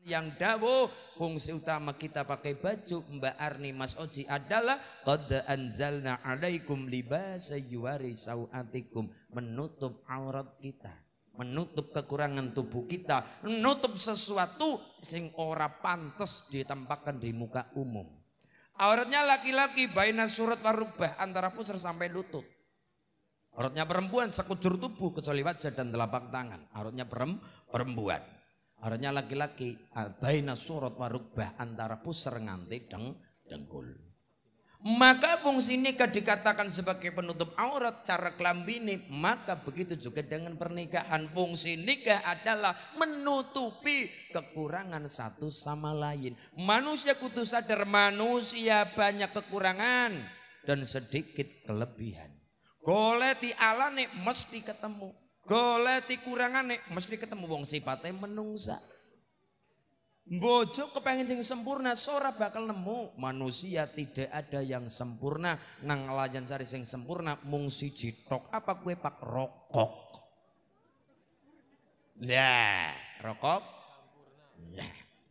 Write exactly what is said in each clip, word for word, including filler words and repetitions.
yang dawuh fungsi utama kita pakai baju Mbak Arni Mas Oji adalah qad anzalna alaikum libasa yuwari sauatikum, menutup aurat kita, menutup kekurangan tubuh kita, menutup sesuatu sing ora pantes ditampakkan di muka umum. Auratnya laki-laki baina surat warubah, antara pusar sampai lutut. Auratnya perempuan sekujur tubuh kecuali wajah dan telapak tangan. Auratnya perempuan. Auratnya laki-laki baina surat warubah, antara pusar nganti deng dengkul. Maka fungsi nikah dikatakan sebagai penutup aurat cara kelambini, maka begitu juga dengan pernikahan. Fungsi nikah adalah menutupi kekurangan satu sama lain. Manusia kudu sadar manusia banyak kekurangan dan sedikit kelebihan. Goleti alane mesti ketemu, goleti kurangane mesti ketemu. Wong sifatnya menungsa. Bojo kepengen sing sempurna sora bakal nemu. Manusia tidak ada yang sempurna. Nang layan cari sing sempurna mung siji tok. Apa kue pak rokok? Lah, rokok? Lah.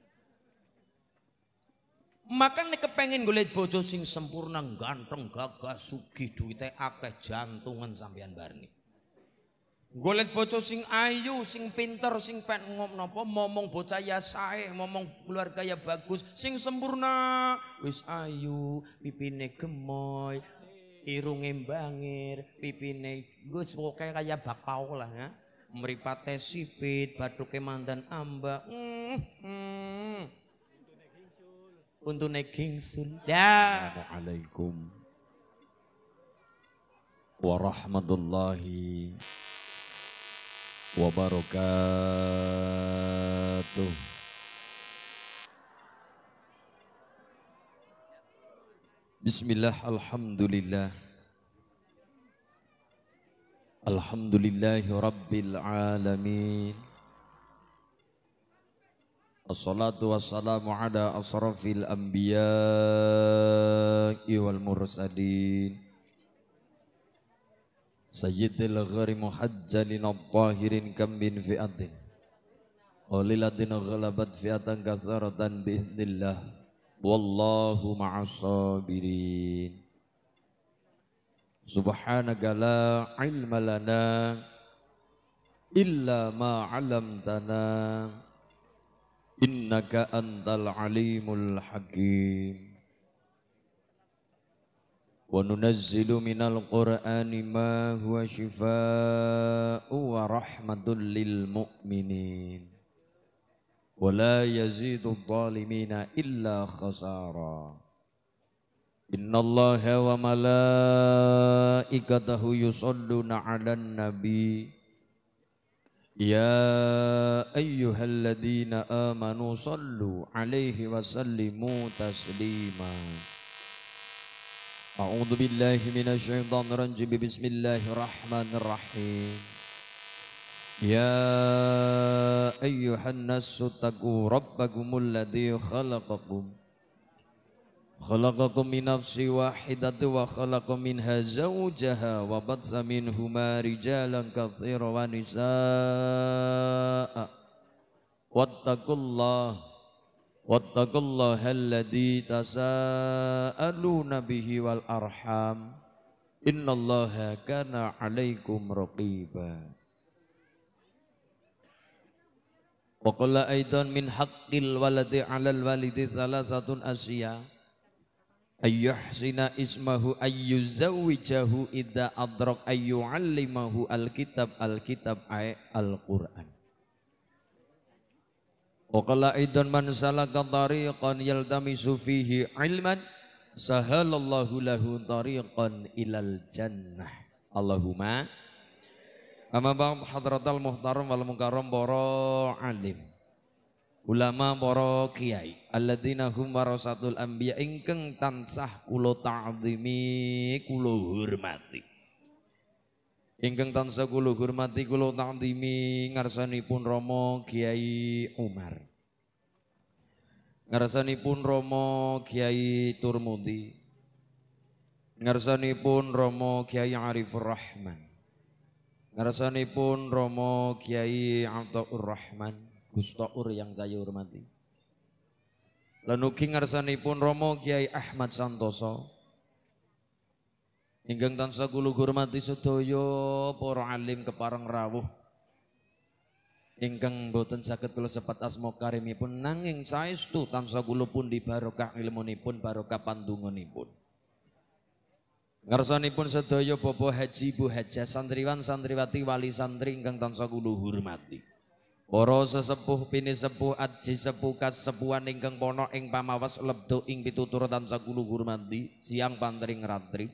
Maka nek kepengen golek bojo sing sempurna, ganteng, gagah, sugih, duwite akeh, jantungan sampean barni. Golek bojo sing ayu, sing pinter, sing pen ngom napa momong bocah ya sae, momong keluarga ya bagus, sing sempurna, wis ayu, pipine gemoy, irunge bangir, pipine gus pokoke kaya bakpao lah ya. Mripate sipit, bathuke mandan amba. Mm, mm. Untune gingsul. Ya. Assalamualaikum warahmatullahi wabarakatuh. Bismillah, alhamdulillah, alhamdulillahi rabbil alamin. Assalatu wassalamu ala asrafil anbiya'i wal mursalin Sayyidil ghari muhajjalin at-tahirin kam bin fi'atin qalilatin ghalabat fi'atan katsaratan bi'idznillah wallahu ma'as sabirin. Subhanaka la ilma lana illa ma 'allamtana innaka antal alimul hakim. Wa nunazzilu minal qur'ani ma huwa shifaa'u wa rahmatul lil mu'minin wa la yazidu dhalimina illa khasara. Innallaha wa malaikatahu yusalluna 'alan nabi ya ayyuhalladzina amanu sallu 'alaihi wa sallimu taslima. A'udzu billahi minasyaitonir rajim. Bismillahirrahmanirrahim. Ya ayyuhan nasu taqu rabbakumul ladzi khalaqakum khalaqakum min nafsin wahidatin wa khalaqa minha zawjaha wa batsa minhuma rijalan katsiran wa nisaa wattaqullaha wattaqullaha alladzi tasaaluna bihi wal arham innallaha kana 'alaikum raqiba. Wa qala aidan min haqqil waladi 'alal walidi thalathatun asya ayyuhsina ismahu ayyuzawwijahu idza adrak ayyu'allimahu alkitab alkitab ay alquran. Wa qala aidan man salaka tariqan yaltamisu fihi ilman sahalallahu lahu tariqan ilal jannah. Allahumma amma ba'd. Hadratal muhtaram wal mukarram para alim, ulama, para kiai, alladzina hum warasatul anbiya ingkang tansah kula ta'zimi kula hormati. Ingkang tansah kula hormati kula ta'zimi ngarsanipun Rama Kiai Umar, ngarsanipun Rama Kiai Turmudi, ngarsanipun Rama Kiai Arifur Rahman, ngarsanipun Rama Kiai Ataur Rahman Gustaur yang saya hormati. Lan ugi ngarsanipun Rama Kiai Ahmad Santoso ingkang tansah kula hormati sedaya para alim kepareng rawuh ingkang boten saged kula sepat asma karimipun nanging saestu tansah kula pundi barokah ilmunipun barokah pandonganipun. Ngarsanipun sedaya Bapak Haji Bu Hajah santriwan santriwati wali santri ingkang tansah kula hormati. Para sesepuh pini sepuh aji sepuh kasepuhan ingkang pono ing pamawas lebdo ing pitutur tansah kula hormati siang pantring ratri.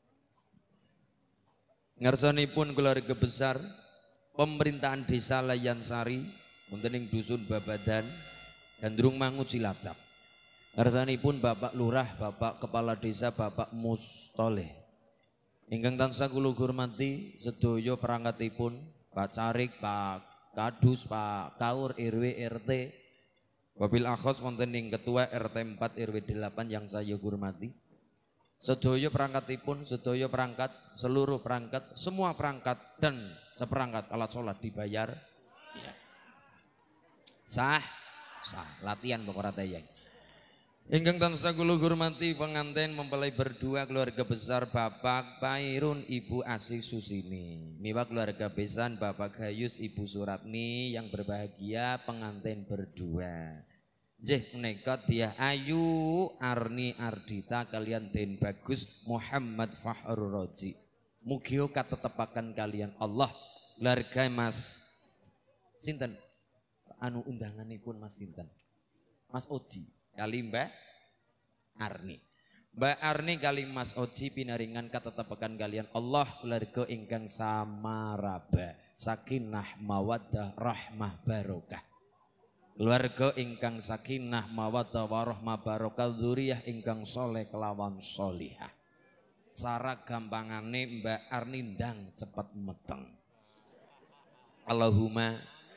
Ngarsanipun keluarga besar pemerintahan desa Layansari wonten ing dusun Babadan Gandrung Mangu Cilacap. Ngarsanipun Bapak Lurah, Bapak Kepala Desa, Bapak Mustoleh. Ingkang tansah kula hormati sedaya perangkatipun Pak Carik, Pak Kadus, Pak Kaur, R W R T, wabil akhos wonten ing Ketua R T empat R W delapan yang saya hormati. Sedaya perangkatipun, sedaya perangkat, seluruh perangkat, semua perangkat dan seperangkat alat sholat dibayar. Ya. Sah, sah, latihan pokoknya tayang. Ingkang tansah kula hormati pengantin mempelai berdua keluarga besar Bapak Pairun Ibu Asih Susini. Miwa keluarga besan Bapak Gayus Ibu Suratni yang berbahagia pengantin berdua. Nggih menika dia Ayu Arni Ardita kalian Den Bagus Muhammad Fahrur Roji. Mugi katetepaken kalian Allah keluarga Mas sinten anu undanganipun Mas sinten? Mas Oji kali Mbak Arni. Mbak Arni kali Mas Oji pinaringan katetepaken kalian Allah keluarga ingkang samaraba sakinah mawaddah rahmah barokah. Keluarga ingkang sakinah mawaddah warahmah barokah dzurriyyah ingkang soleh kelawan solihah. Cara gampangane Mbak Arni ndang cepet meteng. Allahumma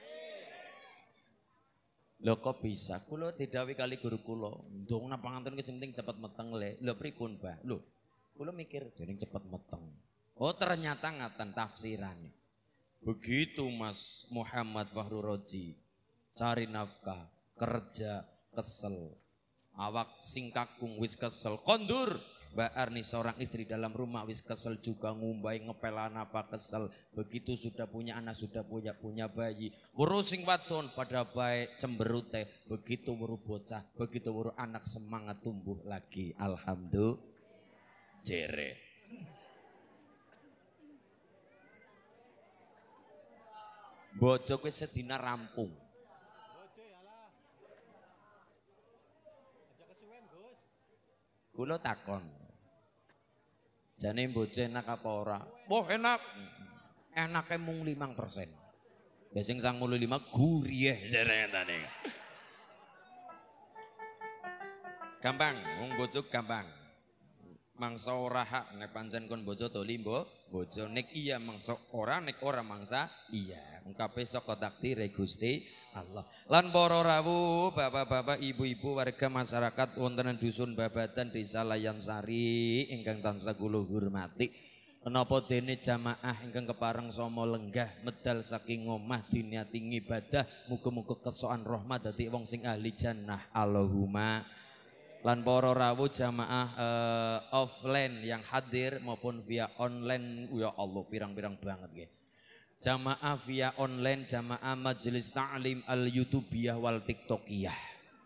lho kok bisa? Kulo didhawuhi kali guru kulo, ndonga panganten ki sing penting cepet meteng le. Lho pripun, Mbah? Lho, kulo mikir dening cepet meteng. Oh, ternyata ngaten tafsirannya. Begitu Mas Muhammad Fahrur Roji cari nafkah, kerja, kesel. Awak sing kakung wis kesel, kondur. Mbak Arni seorang istri dalam rumah wis kesel juga ngumbai ngepelan apa kesel. Begitu sudah punya anak sudah punya punya bayi. Wuru sing wadon pada baik cemberute. Begitu wuru bocah, begitu wuru anak semangat tumbuh lagi. Alhamdulillah. Jere. Bojo kowe sedina rampung. Kulo takon. Jane bojo enak apa ora? Wah enak. Enaknya mung lima persen. Besing sang mulu lima gurih jare ngene. Gampang, wong bojo gampang. Mangsa ora hak nek pancen kon bojo doli mbo, bojo nek iya mangsa ora nek ora mangsa iya. Kabeh saka takdir Gusti Allah. Lan para rawuh, bapak-bapak, ibu-ibu warga masyarakat wonten dusun Babadan Desa Layansari ingkang tansah kula hormati. Menapa dene jamaah ingkang kepareng sama lenggah medal saking omah diniati ibadah muga-muga kesokan rahmat dadi wong sing ahli jannah. Allahumma. Lan para rawuh jamaah uh, offline yang hadir maupun via online, ya Allah pirang-pirang banget nggih. Jamaah via online, jamaah majelis ta'lim al-YouTubiyah wal TikTokiyah.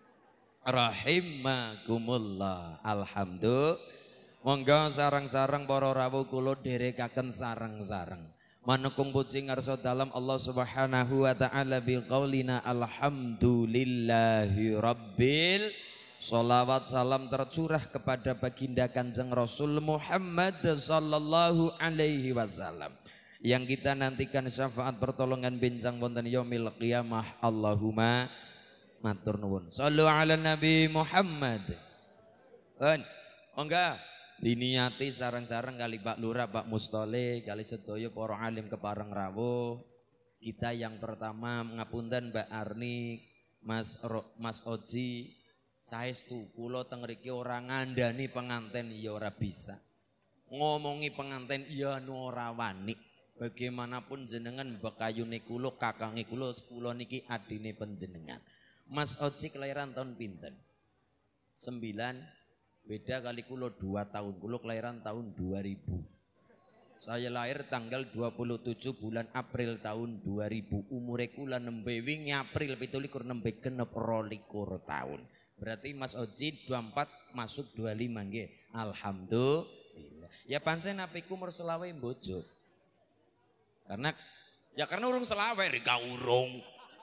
Rahimakumullah. Alhamdulillah. Monggo sarang-sarang para rawuh kula derekaken sarang-sarang. Manukung puji ngarsa dalam Allah Subhanahu wa taala biqaulina alhamdulillahi rabbil. Salawat salam tercurah kepada baginda Kanjeng Rasul Muhammad sallallahu alaihi wasallam. Yang kita nantikan syafaat pertolongan bincang wonten yaumil qiyamah. Allahumma matur nuwun. Shallu ala Nabi Muhammad. Ben, monggo diniati sarang-sarang kali Pak Lurah, Pak Mustoleh, kali sedaya para alim kepareng rawuh. Kita yang pertama ngapunten Mbak Arni, Mas Ro, Mas Oji, saestu kula teng mriki ora ngandani penganten ya ora bisa. Ngomongi penganten ya ora wani. Bagaimanapun jenengan bekayune kula kakange kula kula niki adine panjenengan. Mas Oji kelahiran tahun pinten? sembilan, beda kali kulo dua tahun. Kulo kelahiran tahun dua ribu. Saya lahir tanggal dua puluh tujuh bulan April tahun dua ribu. Umure kula nembe wingi April pitulikur nembe genep rolikur tahun. Berarti Mas Oji dua puluh empat masuk dua puluh lima nggih. Alhamdulillah. Ya pancen apiku umur selawe bojo. Karena ya karena urung selawe rika urung.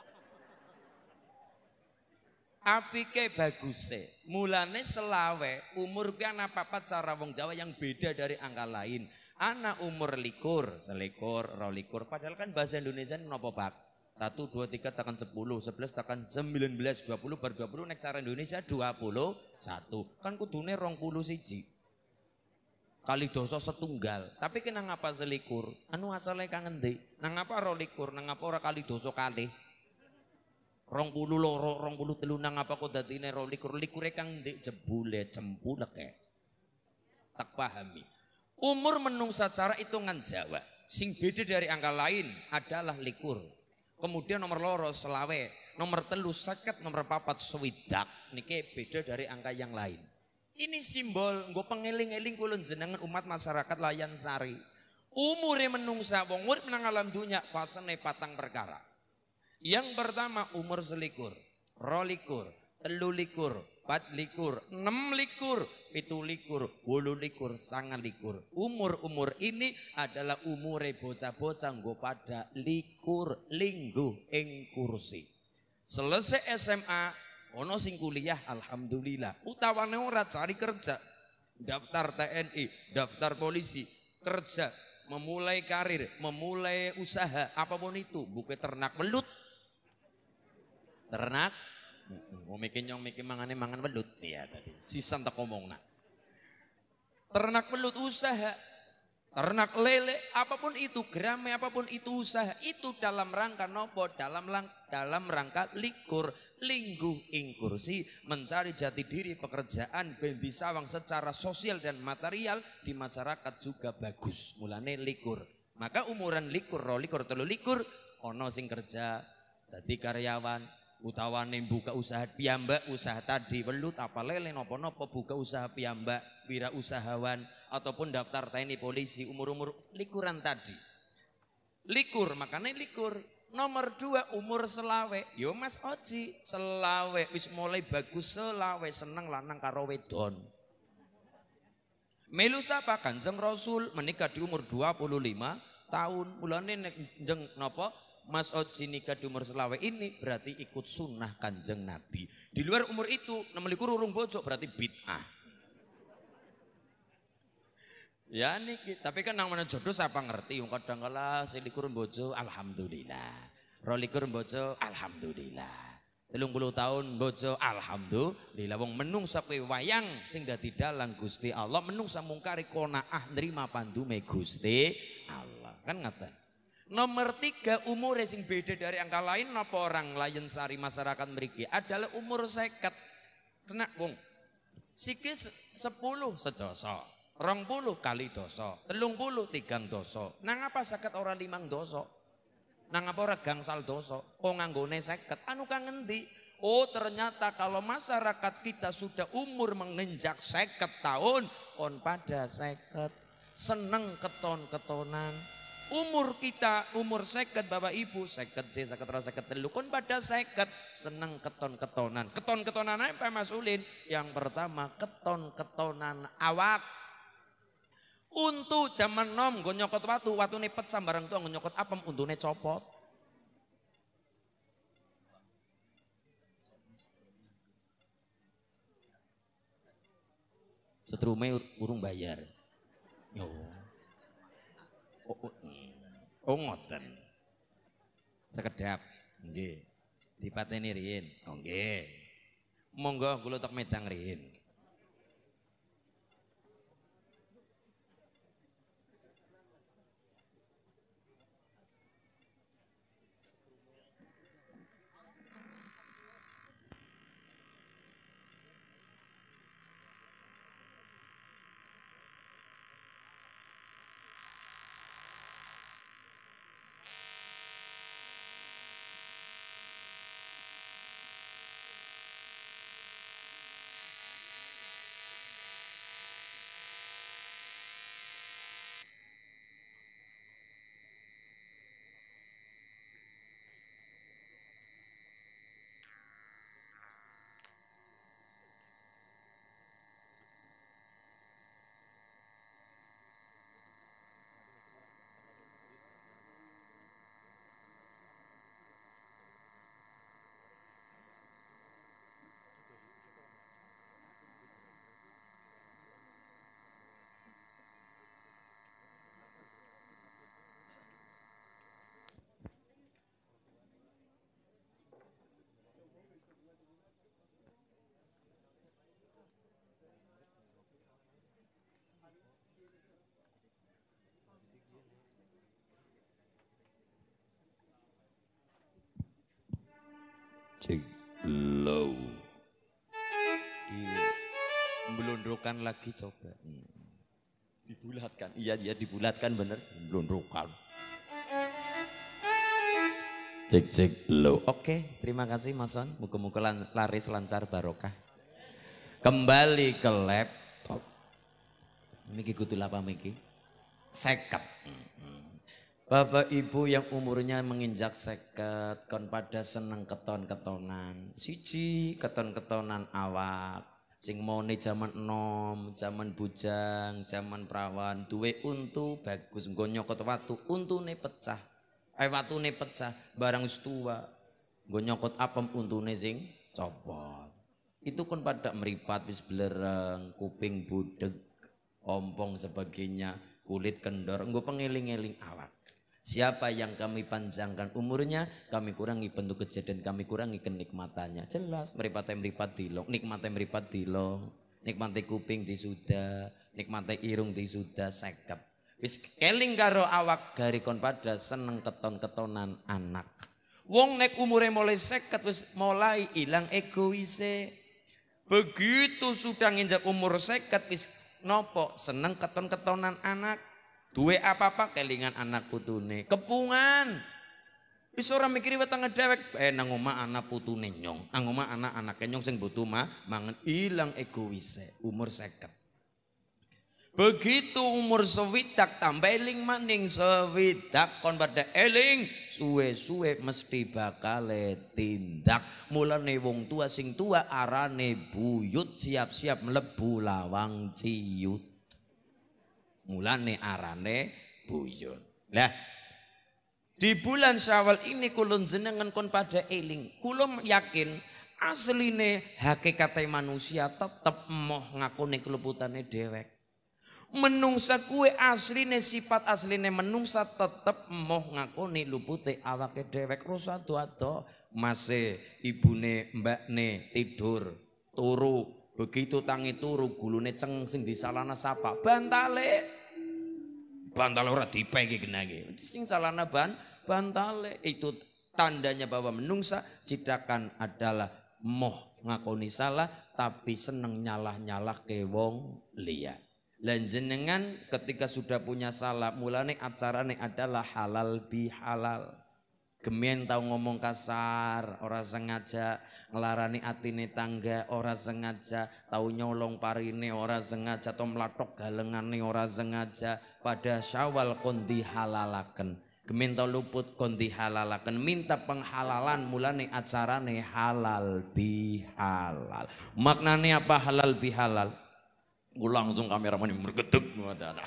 Apike baguse. Mulane selawe umur ki ana papat cara wong Jawa yang beda dari angka lain. Anak umur likur, selikur, rolikur. Padahal kan bahasa Indonesia ini nopo pak. Satu, dua, tiga, tekan sepuluh, sebelas, tekan sembilan belas, dua puluh, bar dua puluh, nek cara Indonesia dua puluh satu. Kan kudune rong puluh siji. Kali dosa setunggal. Tapi kena ngapa selikur? Anu asalnya kangen deh. Nang apa rolikur? Nang apa ora kali dosa kalih? Rong puluh loro, rong puluh telu nang apa kok dadine rolikur? Likure kang ndek jebule cempulek e. Tak pahami. Umur menungsa cara hitungan Jawa sing beda dari angka lain adalah likur. Kemudian nomor loro selawe, nomor telu seket, nomor papat swidak. Niki beda dari angka yang lain. Ini simbol nggo pengeling-eling kula jenengan umat masyarakat Layan Sari. Umure menungsa wong urip nang alam dunya fasene patang perkara. Yang pertama umur selikur, rolikur, telu likur, pat likur, enam likur, pitu likur, wolu likur, sangat likur. Umur-umur ini adalah umure bocah-bocah nggo pada likur lingguh ing kursi. Selesai S M A, ono sing kuliah alhamdulillah. Utawane ora cari kerja, daftar T N I, daftar polisi, kerja, memulai karir, memulai usaha, apapun itu, buke ternak welut. Ternak mau mikir nyong mikir mangane mangan welut ya tadi. Sisan tak ngomongna. Ternak welut usaha, ternak lele, apapun itu, gerame apapun itu usaha, itu dalam rangka nopo, dalam lang, dalam rangka likur, lingguh ing kursi, mencari jati diri pekerjaan ben disawang secara sosial dan material di masyarakat juga bagus. Mulane likur. Maka umuran likur, rolikur, telu likur, ono sing kerja, dadi karyawan. Utawane buka usaha piyambak, usaha tadi welut apa lele nopo-nopo buka usaha piyambak, wira usahawan ataupun daftar T N I polisi umur-umur likuran tadi. Likur, makanya likur. Nomor dua umur selawe. Yo Mas Oji, selawe wis mulai bagus selawe seneng lanang karo wedon. Melu sapa Kanjeng Rasul menikah di umur dua puluh lima tahun. Mulane nek jeng napa Mas Oji nikah di umur selawe ini berarti ikut sunnah Kanjeng Nabi. Di luar umur itu enam likur urung bojo berarti bid'ah. Ya niki, tapi kan nang mana jodoh siapa ngerti? Wong kadang kala selikur bojo alhamdulillah. Rolikur bojo alhamdulillah. telung puluh tahun bojo alhamdulillah. Wong menungsa kowe wayang sing dadi dalang Gusti Allah, menungsa mungkari qanaah nrima pandume Gusti Allah. Kan ngaten. Nomor tiga umur sing beda dari angka lain napa orang Layan Sari masyarakat mriki adalah umur seket. Kena wong siki sepuluh sedoso, rong puluh kali doso, telung puluh tigang doso. Nang apa seket orang limang doso? Nang apa ora gangsal doso? Kok nganggone seket? Anu kang ngendi? Oh ternyata kalau masyarakat kita sudah umur menginjak seket tahun, on pada seket, seneng keton-ketonan. Umur kita, umur seket Bapak Ibu, seket C, seket ra, seket telu, kon pada seket, seneng keton-ketonan. Keton-ketonan apa Mas Ulin? Yang pertama keton-ketonan awak. Untu zaman nom nggo nyokot watu, watune pecah barang tua nggo nyokot apem, untune copot. Setrume urung bayar. Yo. Oh, oh, oh ngoten. Sekedap. Nggih. Dipateni riyin. Oh nggih. Monggo kula tek medang riyin. cek low. Melundrukkan lagi coba. Hmm. Dibulatkan. Iya iya dibulatkan bener. Melundrukkan. Cek cek low. Oke, terima kasih Mas Son. Muka-muka laris lancar barokah. Kembali ke laptop. Miki kudu apa miki? Seket. Bapak ibu yang umurnya menginjak seket, kon pada seneng keton-ketonan. Siji keton-ketonan awak. Sing mone zaman enom, zaman bujang, zaman perawan. Duwe untu bagus, nggo nyokot watu, untune pecah. Eh watune pecah, barang setua. Nggo nyokot apem untune sing copot. Itu kon pada meripat wis belereng, kuping budeg, ompong sebagainya, kulit kendor, nggo pengeling-eling awak. Siapa yang kami panjangkan umurnya, kami kurangi bentuk kejadian, kami kurangi kenikmatannya. Jelas, meripatnya meripat dilong, nikmatnya meripat dilong, nikmatnya kuping disuda, nikmatnya irung disuda, seket. Wis keling karo awak gari kon pada seneng keton-ketonan anak. Wong nek umure mulai seket wis mulai ilang egoise. Begitu sudah nginjak umur seket wis nopo seneng keton-ketonan anak. Duwe apa-apa kelingan anak putune. Kepungan. Wis ora mikiri wetenge dhewek, eh nang omah anak putune nyong. Nang omah anak-anake nyong sing butuh mah mangan ilang egoise umur seket. Begitu umur sewidak tambah eling maning sewidak kon pada eling suwe-suwe mesti bakal tindak. Mulane wong tua sing tua arane buyut siap-siap mlebu lawang ciut. Mulane arane buyut. Lah di bulan Syawal ini kulon jenengan kon pada eling. Kulon yakin asline hakikate manusia tetep emoh ngakune keluputane dhewek. Menungsa kue asline sifat asline menungsa tetep emoh ngakune lupute awake dhewek. Rasa ado-ado mase ibune mbakne tidur turu. Begitu tangi turu gulune ceng sing disalana sapa bantale bantale ora dipeki genake sing salana ban bantale itu tandanya bahwa menungsa cidakan adalah moh ngakoni salah tapi seneng nyalah-nyalah ke wong liya. Lan jenengan ketika sudah punya salah mulane acarane adalah halal bihalal. Gemen tau ngomong kasar, ora sengaja ngelarani atine tangga, ora sengaja tau nyolong parine, ora sengaja tau melatok galengane, ora sengaja pada Syawal kon dihalalaken. Gemen tau luput kon dihalalaken, minta penghalalan mulane acarane halal bihalal. Maknane apa halal bihalal? Langsung kameraman mergedeg ngono.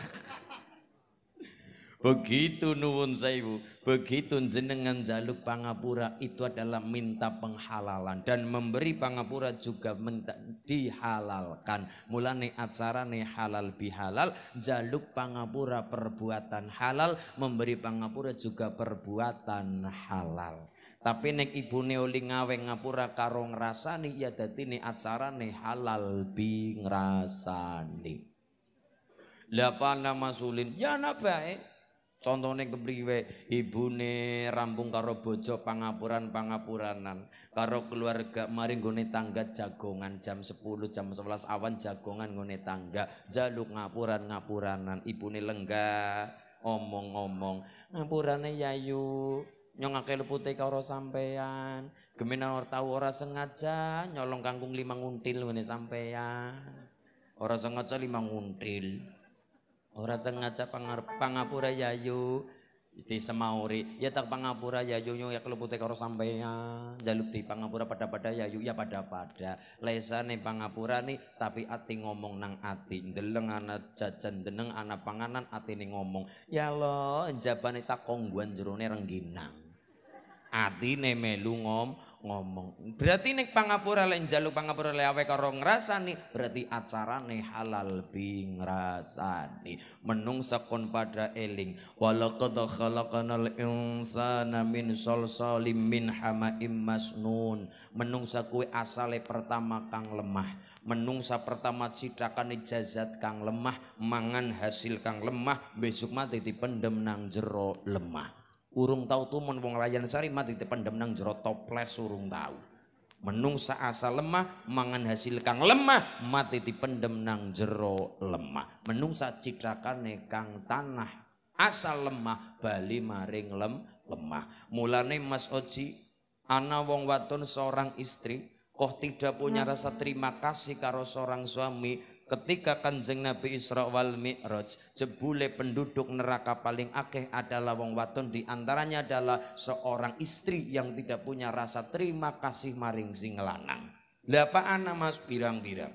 Begitu nuwun sewu, begitu jenengan jaluk pangapura itu adalah minta penghalalan dan memberi pangapura juga minta dihalalkan. Mulane acarane halal bihalal, jaluk pangapura perbuatan halal, memberi pangapura juga perbuatan halal. Tapi nek ibune oli ngawe ngapura karo ngrasani ya dadine acarane halal bi ngrasani. Lah nama sulin ya ana bae. Contohnya kepriwe ibune rampung karo bojo pangapuran-pangapuranan karo keluarga mari nggone tangga jagongan jam sepuluh jam sebelas awan jagongan nggone tangga jaluk ngapuran-ngapuranan ibune lenggah omong-omong ngapurane yayu nyongake lepute karo sampean gemena ora tau ora sengaja nyolong kangkung lima nguntil ngene sampean ora sengaja lima nguntil. Ora sengaja pangapura yayu di semauri ya tak pangapura yayu ya kelupute karo sampean jaluk di pangapura pada-pada yayu ya pada-pada lesane pangapura nih tapi ati ngomong nang ati ndeleng ana jajan deneng ana panganan atine ngomong ya lo jabane tak kongguan jerone rengginang atine melu ngom ngomong berarti nek pangapura lek njaluk pangapura lewe karo ngrasani berarti acarane halal bi ngrasani menungsa kon pada eling walaqad khalaqanal insana min salsalim min hamaim masnun menungsa kuwi asale pertama kang lemah menungsa pertama cidakane jazat kang lemah mangan hasil kang lemah besok mati dipendem nang jero lemah. Urung tahu tuh mon wong layan sari mati dipendem nang jero toples urung tahu. Menungsa asal lemah mangan hasil kang lemah mati dipendem nang jero lemah. Menungsa cidrakane kang tanah asal lemah bali maring lem lemah. Mulane Mas Oji ana wong wadon seorang istri kok tidak punya rasa terima kasih karo seorang suami ketika Kanjeng Nabi Isra wal Mi'raj jebule penduduk neraka paling akeh adalah wong wadon, di antaranya adalah seorang istri yang tidak punya rasa terima kasih maring sing lanang. Lah apa ana Mas pirang-pirang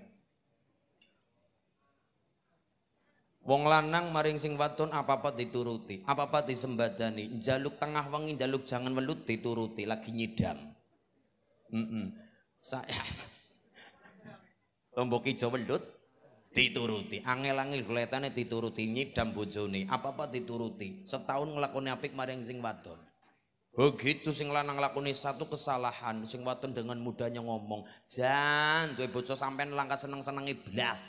wong lanang maring sing wadon apa-apa dituruti, apa-apa disembadani, njaluk tengah wengi, njaluk jangan welut dituruti, lagi nyidam. Heeh. Saya lombok ijo welut dituruti, angel-angel gletane dituruti, nyidam bojone, apa-apa dituruti. Setahun nglakoni apik maring sing wadon. Begitu sing lanang nglakoni satu kesalahan, sing wadon dengan mudahnya ngomong, "Jan, duwe bojo sampean langka seneng-senenge blas."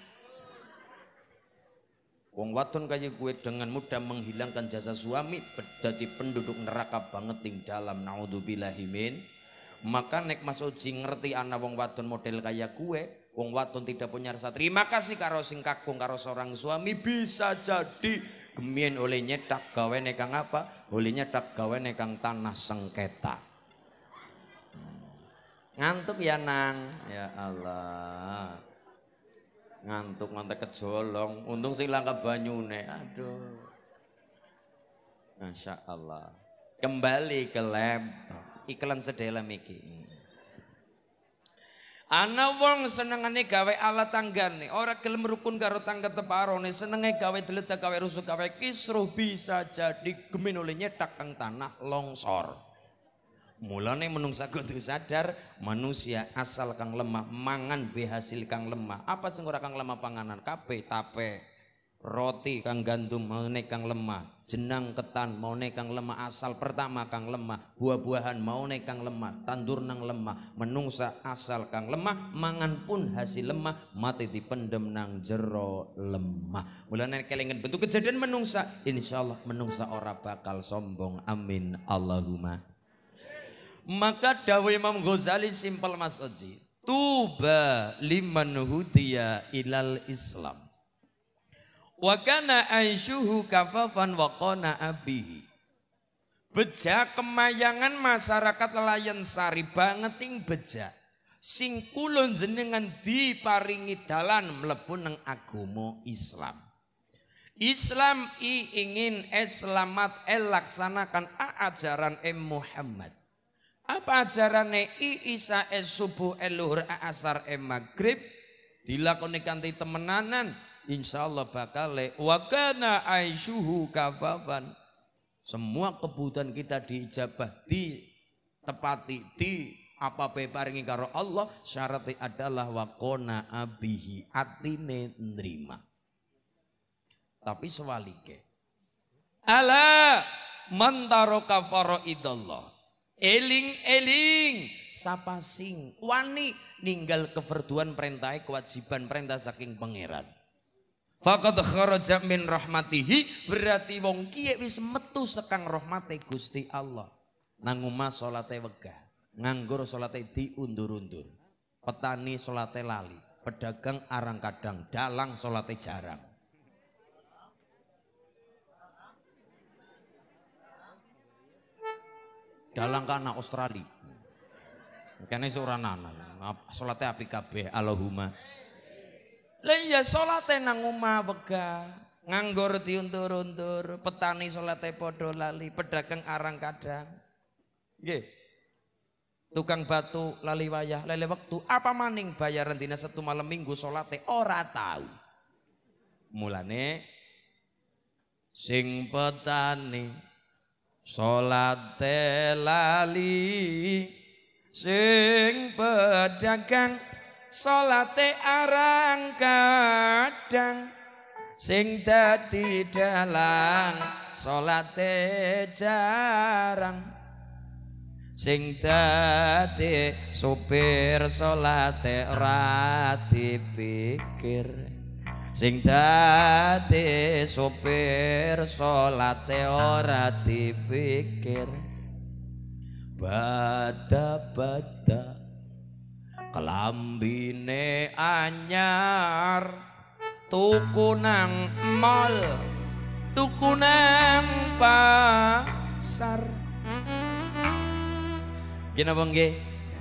Wong wadon kaya gue dengan mudah menghilangkan jasa suami jadi penduduk neraka banget ing dalam, naudzubillahi min. Maka nek Mas Oji ngerti ana wong wadon model kaya gue, wong wadon tidak punya rasa terima kasih karo sing kakung karo seorang suami, bisa jadi gemien oleh nyetak gawe nekang apa? Oleh nyetak gawe nekang tanah sengketa. Ngantuk ya nang, ya Allah. Ngantuk ngantek kejolong, untung sing langka banyune. Aduh. Masya Allah. Kembali ke laptop. Iklan sedalam iki. Ana wong senengane gawe alat tanggane, ora gelem rukun karo tangga teparone, senenge gawe deledak gawe rusuk gawe kisruh, bisa jadi gemin oleh nyetak kang tanah longsor. Mulane menungsa kudu sadar manusia asal kang lemah mangan be hasil kang lemah. Apa sing ora kang lemah panganan? Kabeh tape, roti kang gandum maune kang lemah, jenang ketan maune kang lemah, asal pertama kang lemah, buah-buahan maune kang lemah, tandur nang lemah. Menungsa asal kang lemah mangan pun hasil lemah, mati dipendem nang jero lemah. Mulane kelingan bentuk kejadian menungsa, insyaallah menungsa ora bakal sombong. Amin Allahumma. Maka dawuh Imam Ghazali simpel Mas Oji, tuba liman hudiya ilal Islam wa kana aisyuhu kafafan wa qana abihi. Beja kemayangan masyarakat Layan Sari banget ing beja sing kula jenengan diparingi dalan mlebu nang agama Islam. Islam i ingin eslamat elaksanakan ajaran em Muhammad. Apa ajarane i isa es subuh el luhur asar em maghrib dilakoni kanthi temenanan, insyaallah bakal le wakana aisyuhu kafafan. Semua kebutuhan kita diijabah, ditepati, di apa paringi karo Allah, syaratnya adalah wakona abihi, atine nerima. Tapi sewalike, ala mantaro kafaro idallah. Eling-eling sapa sing wani ninggal keverduan perintah kewajiban perintah saking pangeran. Faqad kharaja min rahmatihi, berarti wong kiye wis metu sekang rahmate Gusti Allah. Nang omah salate wegah, nganggur salate diundur-undur. Petani salate lali, pedagang arang kadang, dalang salate jarang. Dalang kana Australia. Kene seorang anak, salate apik kabeh, Allahumma. Lah iya salate nang omah wegah, nganggur diundur-undur, petani salate padha lali, pedagang arang kadang. Nggih. Tukang batu lali wayah, lele wektu, apa maning bayaran dina satu malam minggu salate ora tahu. Mulane sing petani salate lali, sing pedagang salate arang kadang, sing dadi dalang salate jarang, sing dadi supir salate ora dipikir, sing dadi supir salate ora dipikir. Bada-bada Kelambine anyar tuku nang mall, tuku nang pasar. Gini apa nggih?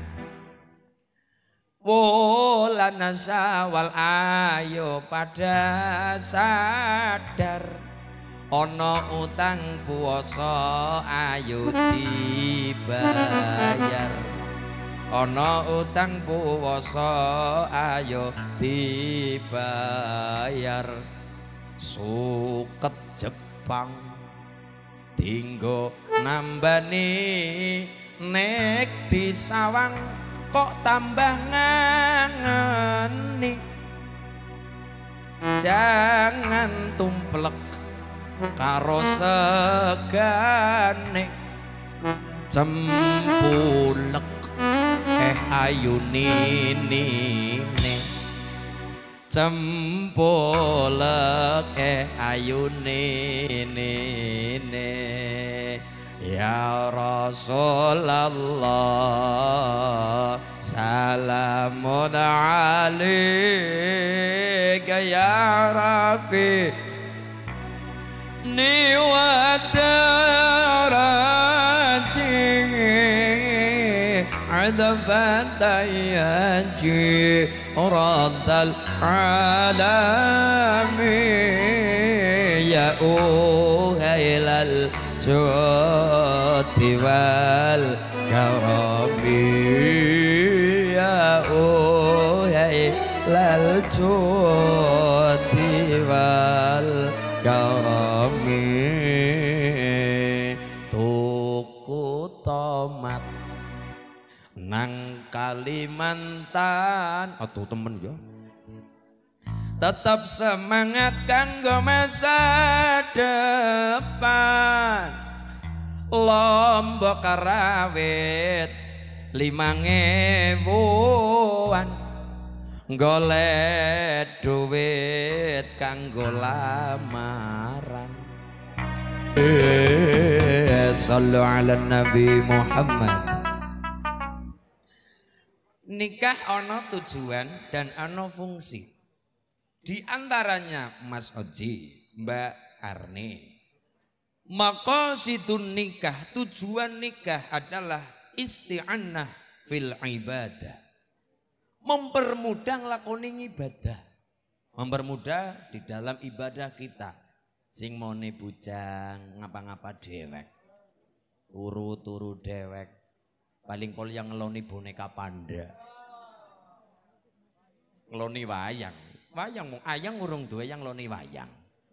Wulan Syawal ayo pada sadar, ono utang puasa ayo dibayar. Ono utang puasa ayo dibayar. Suket Jepang tinggo nambani nek disawang kok tambah ngangeni. Jangan tumplek karo segane, cempulek eh ayu nini cempolek eh ayu nini. Ya Rasulullah salamun alaika ya Rafi ni wa daraji adfatayaji raddal alami ya uhailal jodi wal karami ya uhailal jodi wal karami. Tuku tomat nang Kalimantan, atuh temen ya. Tetap semangat kanggo masa depan. Lombok rawit limang ewuan, golek duit kanggo lamaran. Sallu ala Nabi Muhammad. Nikah ono tujuan dan ono fungsi. Di antaranya Mas Oji, Mbak Arni, maqasidun nikah, tujuan nikah adalah isti'anah fil ibadah, mempermudah nglakoni ibadah, mempermudah di dalam ibadah kita. Sing mone bujang ngapa-ngapa dewek, turu-turu dewek, paling pol yang ngeloni boneka panda, ngeloni wayang. Wayang mung ayang urung duwe yang loni wayang.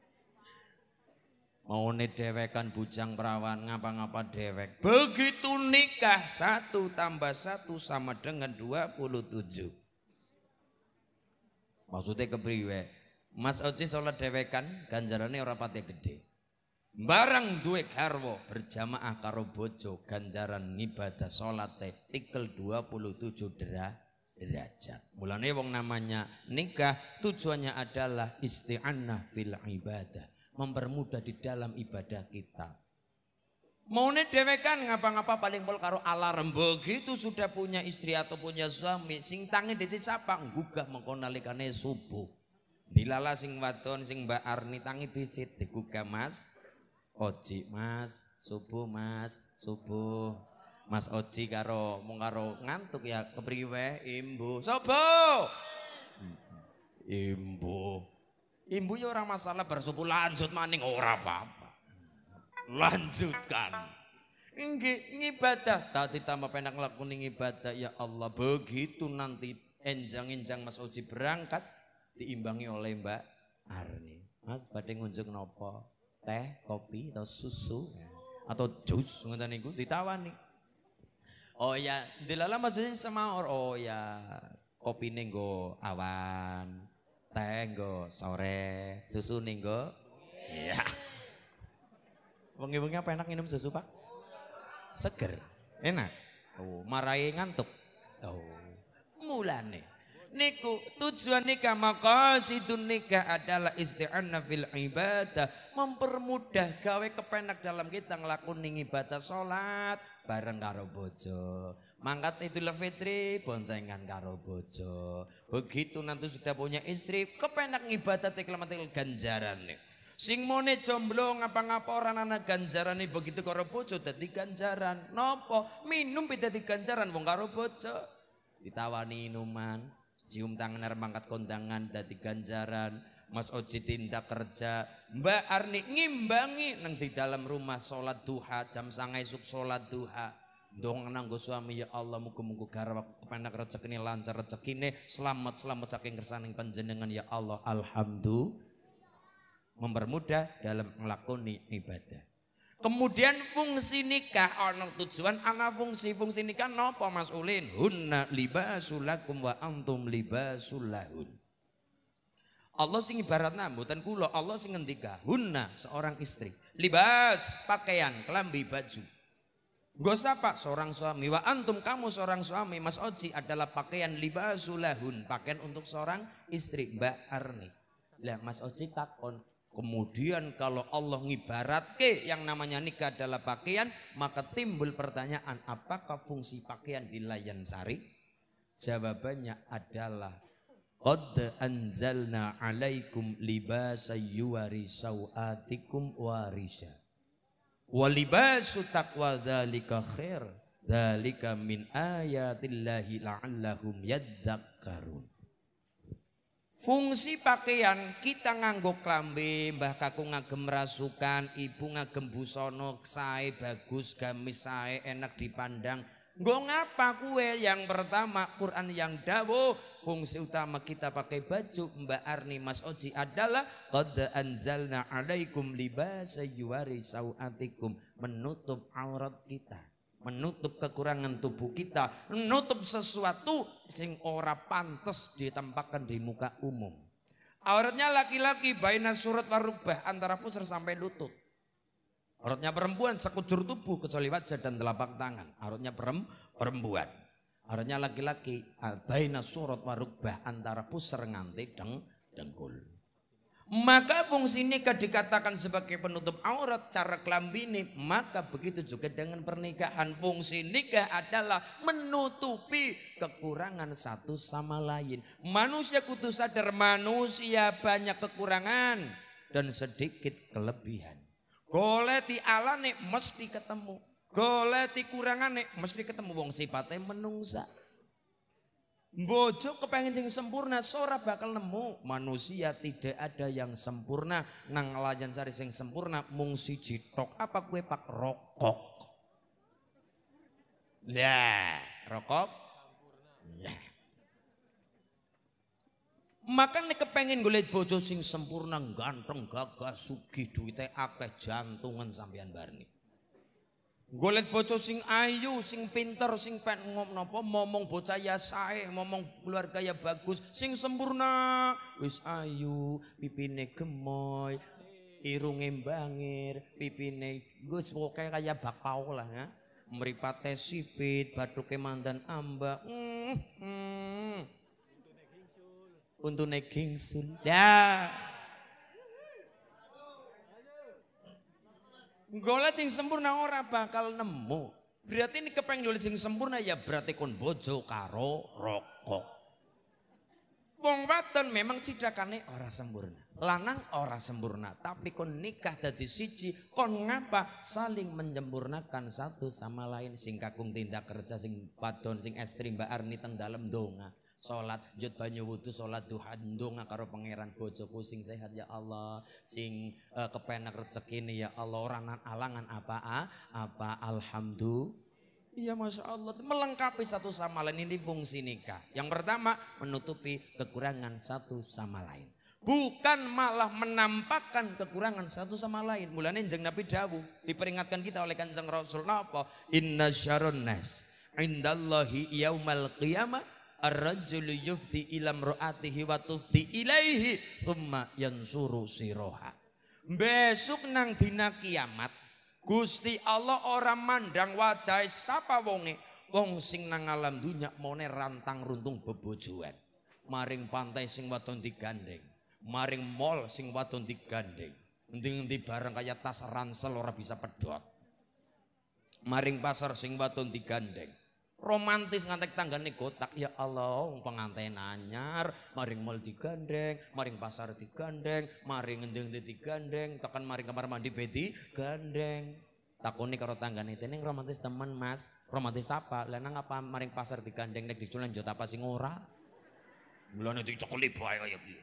Maune dewekan bujang perawan ngapa-ngapa dewek. Begitu nikah satu tambah satu sama dengan dua puluh tujuh. Maksudnya kepriwe? Mas Oji sholat dewekan ganjarane ora pati gede. Barang duwe garwa berjamaah karo bojo ganjaran ngibadah sholate tikel dua puluh tujuh derajat. derajat. Mulane wong namanya nikah tujuannya adalah isti'anah fil ibadah, mempermudah di dalam ibadah kita. Maune dewekan ngapa-ngapa paling pol karo alarm. Begitu sudah punya istri atau punya suami sing tangi dadi sapa nggugah mengko nalikane subuh. Dilala sing wadon sing Mbak Arni tangi disit digugah Mas Oji, Mas subuh, Mas subuh. Mas Oji karo mung karo ngantuk ya kepriwe imbu. Sobo. Imbu. Imbu ya ora masalah bersubuh lanjut maning ora apa-apa. Lanjutkan. Nggih ngibadah tadi tambah penak nglakoni ibadah ya Allah. Begitu nanti enjang-enjang Mas Oji berangkat diimbangi oleh Mbak Arni. Mas badhe ngunjuk nopo? Teh, kopi atau susu atau jus ngoten niku ditawani. Oh ya, dilala maksudnya sama orang. Oh ya, kopi nenggo awan, teh nggo sore, susu nenggo. Iya. Wengi-wengi apa enak minum susu Pak? Seger, enak. Oh, marahi ngantuk. Oh, mulane. Niku tujuan nikah maqasidun nikah adalah isti'anah fil ibadah, mempermudah gawe kepenak dalam kita nglakoni ibadah salat bareng karo bojo, Mangkat Idul Fitri boncengan karo bojo. Begitu nanti sudah punya istri, kepenak ngibadat kelamatil ganjaran nih. Sing mone jomblo ngapa-ngapa orang anak ganjaran nih begitu karo bojo dadi ganjaran. Nopo minum dadi ganjaran wong karo bojo. Ditawani minuman, cium tangan arep mangkat kondangan dadi ganjaran. Mas Oji tindak kerja, Mbak Arni ngimbangi nang di dalam rumah sholat duha jam sanga esuk sholat duha. Dong nanggo suami ya Allah muga-muga garwa kepenak rezekine lancar rezekine selamat-selamat saking kersaning panjenengan ya Allah. Alhamdulillah mempermudah dalam melakoni ibadah. Kemudian fungsi nikah ana tujuan ana fungsi fungsi nikah napa Mas Ulin? Hunna libasul lakum wa antum libasul lahun. Allah sing ibarat mboten kula, Allah sing ngendika hunna seorang istri, libas pakaian, kelambi baju. Nggo sapa? Seorang suami. Wa antum kamu seorang suami, Mas Oji adalah pakaian libasulahun, pakaian untuk seorang istri, Mbak Arni. Lah Mas Oji takon, kemudian kalau Allah ngibaratke yang namanya nikah adalah pakaian, maka timbul pertanyaan, apakah fungsi pakaian di Layan Sari? Jawabannya adalah qad anzalna alaikum libasa yuwari sawatikum warisha. Walibasu taqwa dzalika khair dzalika min ayatillahi la'allahum yadzakkarun. Fungsi pakaian kita nganggo klambi, mbah kakung ngagem rasukan, ibu ngagem busana sae bagus, gamis sae enak dipandang. Nggo ngapa kue? Yang pertama Quran yang dawuh fungsi utama kita pakai baju Mbak Arni Mas Oji adalah qad anzalna alaikum libasa yuwari sawatikum, menutup aurat kita, menutup kekurangan tubuh kita, menutup sesuatu sing ora pantes ditempatkan di muka umum. Auratnya laki-laki baina surat warubah antara pusar sampai lutut. Auratnya perempuan sekujur tubuh kecuali wajah dan telapak tangan. Auratnya perempuan. Auratnya laki-laki baina surat warubah antara pusar nganti deng dengkul. Maka fungsi nikah dikatakan sebagai penutup aurat cara kelambini, maka begitu juga dengan pernikahan. Fungsi nikah adalah menutupi kekurangan satu sama lain. Manusia kudu sadar manusia banyak kekurangan dan sedikit kelebihan. Goleti alane mesti ketemu, goleti kurangane mesti ketemu. Wong sifatnya menungsa. Bojo kepengen sing sempurna ora bakal nemu. Manusia tidak ada yang sempurna. Nang Layan Sari sing sempurna mung siji tok. Apa kue pak rokok? Lah, rokok. Lah. Makanya kepengen golek bojo sing sempurna, ganteng, gagah, sugih, duwite akeh, jantungan sampean barni. Golek bojo sing ayu, sing pinter, sing pen ngom napa momong bocah ya sae, momong keluarga ya bagus, sing sempurna, wis ayu, pipine gemoy, irunge bangir, pipine wis pokoke kaya bakau lah ya. Mripate sipit, bathuke mandan ambak. Mm, mm. Untune gingsul. Ya. Golek sing sempurna ora bakal nemu. Berarti ini kepengen golek sing sempurna ya berarti kon bojo karo rokok. Wong wadon memang cidakane ora sempurna. Lanang ora sempurna, tapi kon nikah dadi siji, kon ngapa saling menyempurnakan satu sama lain. Sing kakung tindak kerja, sing wadon, sing estri Mbak Arni teng dalem donga. Salat njut banyu wudu, salat duha ndonga karo pangeran, bojoku sing sehat ya Allah, sing uh, kepenak rezekine ya Allah, ora alangan apa ah, apa alhamdulillah. Iya Masya Allah, melengkapi satu sama lain. Ini fungsi nikah. Yang pertama menutupi kekurangan satu sama lain, bukan malah menampakkan kekurangan satu sama lain. Mulane jeneng Nabi dawuh, diperingatkan kita oleh Kanjeng Rasul napa? Inna syarrun nas indallahi yaumal qiyamah ar-rajulu yufti ila imraatihi wa tufti ilaihi summa yansuru siroha. Besok nang dina kiamat Gusti Allah ora mandang wajah sapa wonge, wong sing nang alam dunya mone rantang runtung bebojoan, maring pantai sing wadon digandeng, maring mall sing wadon digandeng, endi-endi barang kaya tas ransel ora bisa pedhot, maring pasar sing wadon digandeng, romantis ngantek tanggane gotak. Ya Allah, pengantin anyar, maring mall digandeng, maring pasar digandeng, maring ngendeng digandeng, tekan maring kamar mandi bedi gandeng. Takoni karo tanggane teneng romantis temen Mas. Romantis apa? Lah nang apa maring pasar digandeng nek diculen jot apa sing ora? Mulane dicekeli bae kaya piye.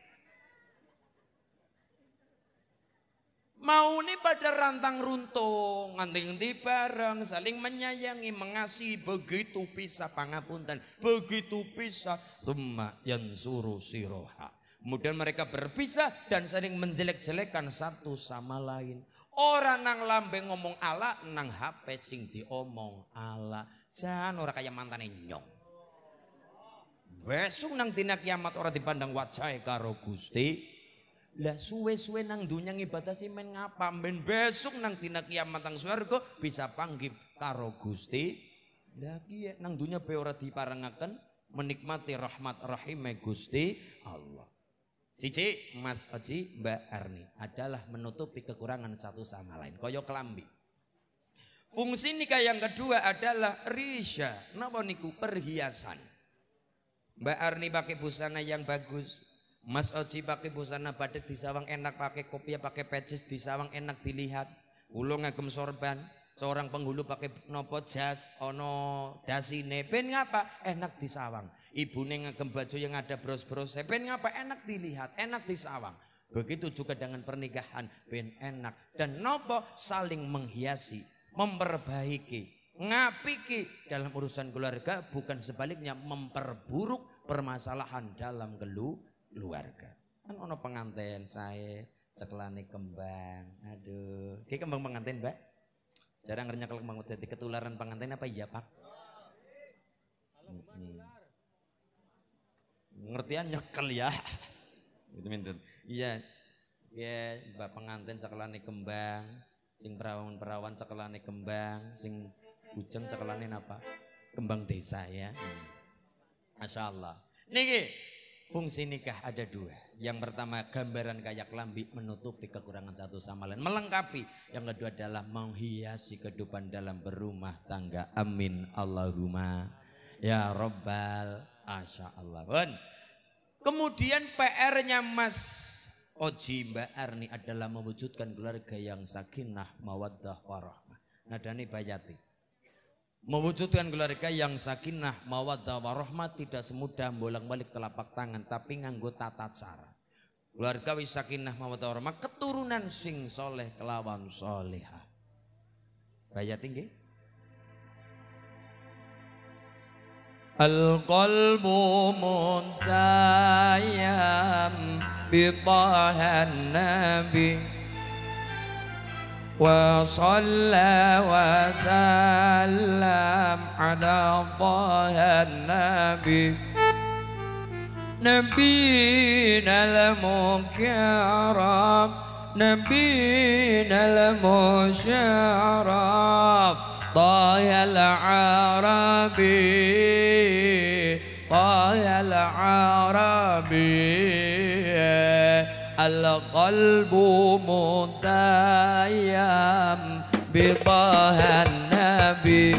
Mau nih pada rantang runtung, nganti-nganti bareng, saling menyayangi, mengasihi, begitu pisah pangapunten, begitu pisah, summa yansuru siroha. Kemudian mereka berpisah dan saling menjelek-jelekan satu sama lain. Orang nang lambe ngomong ala, nang H P sing diomong ala. Jangan orang kaya mantane nyong. Besok nang dina kiamat orang dipandang wajah karo Gusti. Lah suwe-suwe nang dunya ngibadah sih men ngapa, ben besok nang dina kiamat nang swarga bisa panggil karo Gusti. Lah piye nang dunya be ora diparengaken menikmati rahmat rahime Gusti Allah. Siji Mas Oji, Mbak Arni adalah menutupi kekurangan satu sama lain koyo kelambi. Fungsi nikah yang kedua adalah risya, napa niku perhiasan. Mbak Arni pakai busana yang bagus. Mas Oji pakai busana batik disawang enak, pakai kopiah, pakai pecis disawang enak dilihat. Ulo ngagem sorban, seorang penghulu pakai nopo jas, ono dasine, ben ngapa? Enak disawang. Ibune ngagem baju yang ada bros-bros, ben ngapa? Enak dilihat, enak disawang. Begitu juga dengan pernikahan, ben enak. Dan nopo saling menghiasi, memperbaiki, ngapiki dalam urusan keluarga, bukan sebaliknya memperburuk permasalahan dalam keluarga. Keluarga kan ono pengantin saya cekelane kembang, aduh kayak kembang pengantin Mbak jarang ngernyakal kembang jadi ketularan pengantin apa iya Pak? Hmm. Ngertian nyekel ya gitu minten iya ya Mbak pengantin cekelane kembang, sing perawan-perawan cekelane kembang, sing bujeng cekelane apa? Kembang desa ya. hmm. Masya Allah niki. Fungsi nikah ada dua. Yang pertama gambaran kayak lambi menutupi kekurangan satu sama lain, melengkapi. Yang kedua adalah menghiasi kehidupan dalam berumah tangga. Amin Allahumma ya Rabbal Asya Allah. Kemudian P R-nya Mas Oji Mbak Arni adalah mewujudkan keluarga yang sakinah mawaddah warahmah. Nadani bayati. Mewujudkan keluarga yang sakinah mawaddah warahmah tidak semudah bolak-balik telapak tangan, tapi nganggo tata cara. Keluarga wis sakinah mawaddah warahmah, keturunan sing soleh kelawan solehah. Bayat tinggi. Al-qalbu muntayam bi tahan nabi wa shalla wa sallam ala tahan nabi nabiyina al-mukarram nabiyina al-musharraf taha al-arabi taha al-arabi al-qalbu mutayyam bi tahan nabi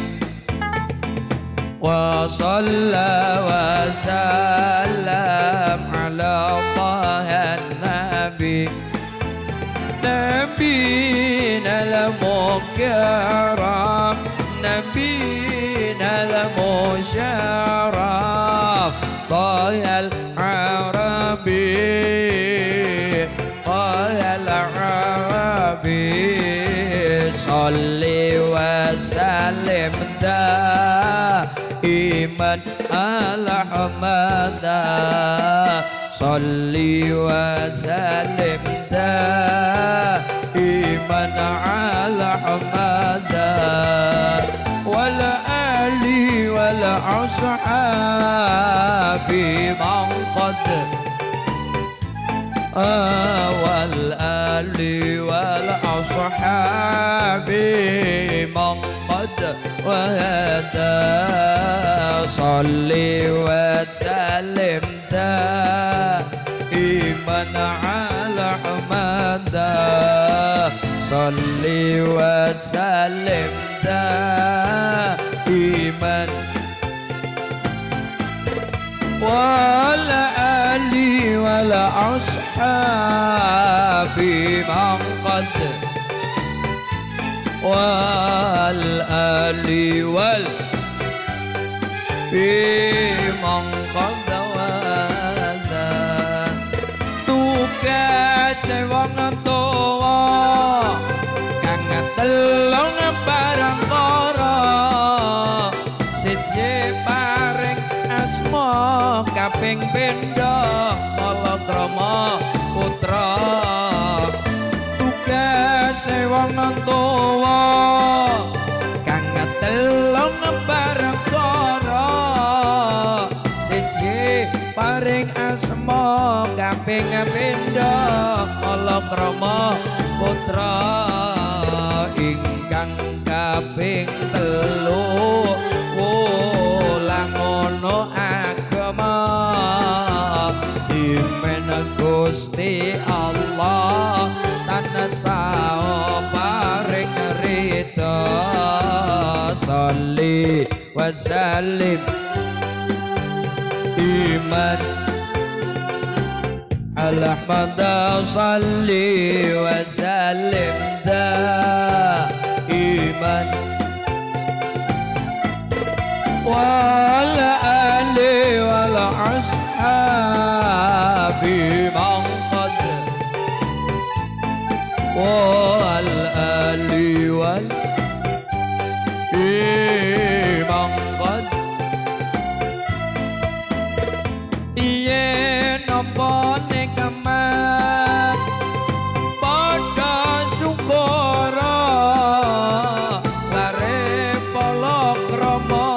wa shalla wa sallam ala tahan nabi nabiyina al-mukarram nabiyina al-musharraf taha al-arabi Salli wa sallim daiman ala hamada Salli wa sallim daiman ala hamada wal ali wal ashabi man qad wal ali wal ashabi man qad wahada salli wa sallim daiman ala hamada salli wa sallim daiman wal ali wal ashabi man qad wal ali wal man qad wala tugas wong tuwa kang telung barang para siji paring asma kaping pindho palakrama putra tugase wong tuwa kang telung barang para siji paring asma kaping pindho palakrama putra ingkang kaping telu wulang ono agama imen Gusti Allah tanasa paring rida sholli wa sallim iman Al-Ahmad salli wa sallim daiman wal ali wal ashabi man qad wal ali wal man qad yen napa nikamat padha syukura lare palakrama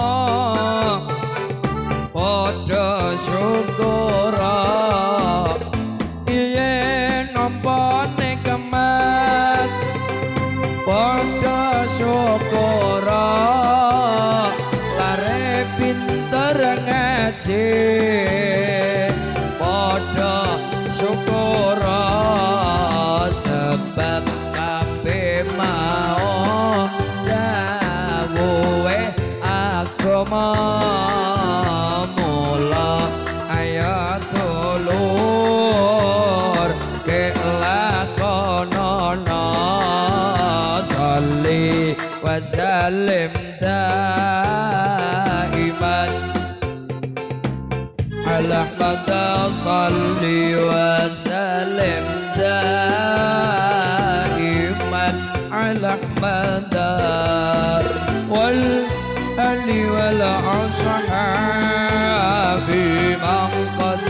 padha syukura yen napa nikamat padha syukura lare pinter ngaji padha syukura sebab kabeh mau dawuhe agama mula ayat dulur kelakonana sholli wa sallim daiman Al-Ahmad salli wa sallim daiman Al-Ahmad wal ali wal ashabi man qad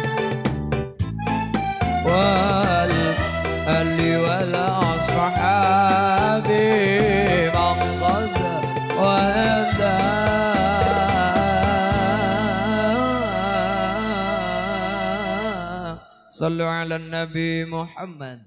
wal ali wal ashabi man qad wada Sallu ala Nabi Muhammad.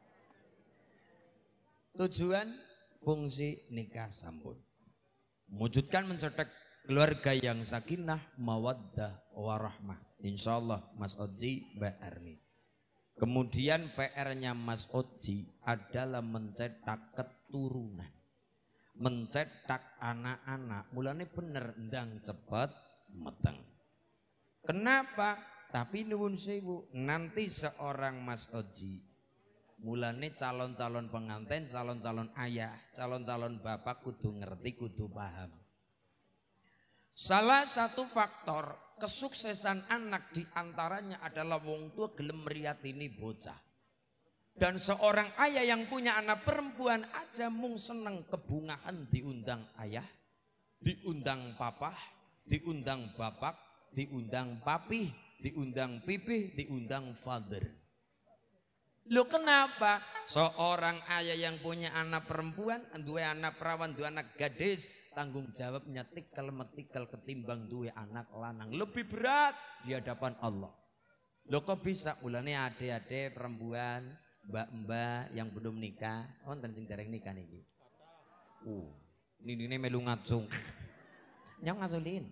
Tujuan fungsi nikah sampun mewujudkan mencetak keluarga yang sakinah, mawaddah, warahmah. Insyaallah Mas Oji, Mbak Arni. Kemudian P R-nya Mas Oji adalah mencetak keturunan, mencetak anak-anak. Mulane bener ndang cepet meteng. Kenapa? Tapi nuwun sewu, nanti seorang Mas Oji mulane calon-calon pengantin, calon-calon ayah, calon-calon bapak kudu ngerti, kudu paham. Salah satu faktor kesuksesan anak diantaranya adalah wong tua gelem mriyatini bocah. Dan seorang ayah yang punya anak perempuan aja mung seneng kebungahan diundang ayah, diundang papa, diundang bapak, diundang papi, diundang pipih, diundang father. Loh kenapa? Seorang ayah yang punya anak perempuan, dua anak perawan, dua anak gadis, tanggung jawabnya tikel-metikel ketimbang dua anak lanang. Lebih berat di hadapan Allah. Loh kok bisa? Ulane adik-adik perempuan, mbak-mbak yang belum nikah, wonten sing dereng nikah niki. Uh, ninine melu ngacung. Nyong ngasulin.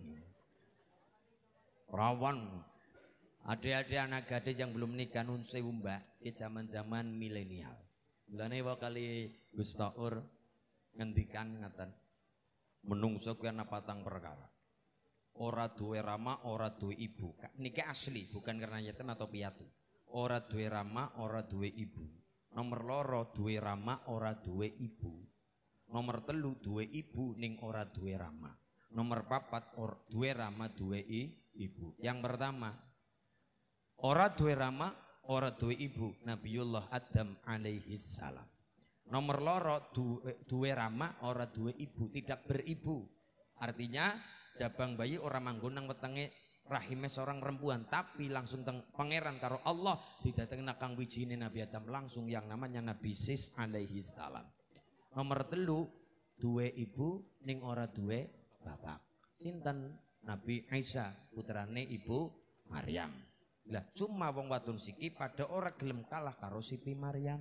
Perawan. Adik-adik anak gadis yang belum nikah nun sewu mbak di zaman-zaman milenial. Mulane wae kali Gus Taur ngendikan ngaten. Menungso kuwi ana patang perkara. ora duwe rama, ora duwe ibu. Niki asli, bukan karena yatim atau piatu. Ora duwe rama, ora duwe ibu. Nomor loro duwe rama, ora duwe ibu. Nomor telu duwe ibu ning ora duwe rama. Nomor papat or, duwe rama, duwe i, ibu. Yang pertama, ora duwe rama, ora duwe ibu. Nabiullah Adam alaihi salam. Nomor loro duwe, duwe rama, ora duwe ibu, tidak beribu. Artinya jabang bayi orang manggon nang wetenge rahime seorang perempuan, tapi langsung teng pangeran karo Allah didatengna kang wijine Nabi Adam langsung yang namanya Nabi Sis alaihi salam. Nomor telu duwe ibu ning ora duwe bapak. Sinten? Nabi Isa putrane Ibu Maryam. Lah cuma wong wadon siki pada ora gelem kalah karo Siti Maryam.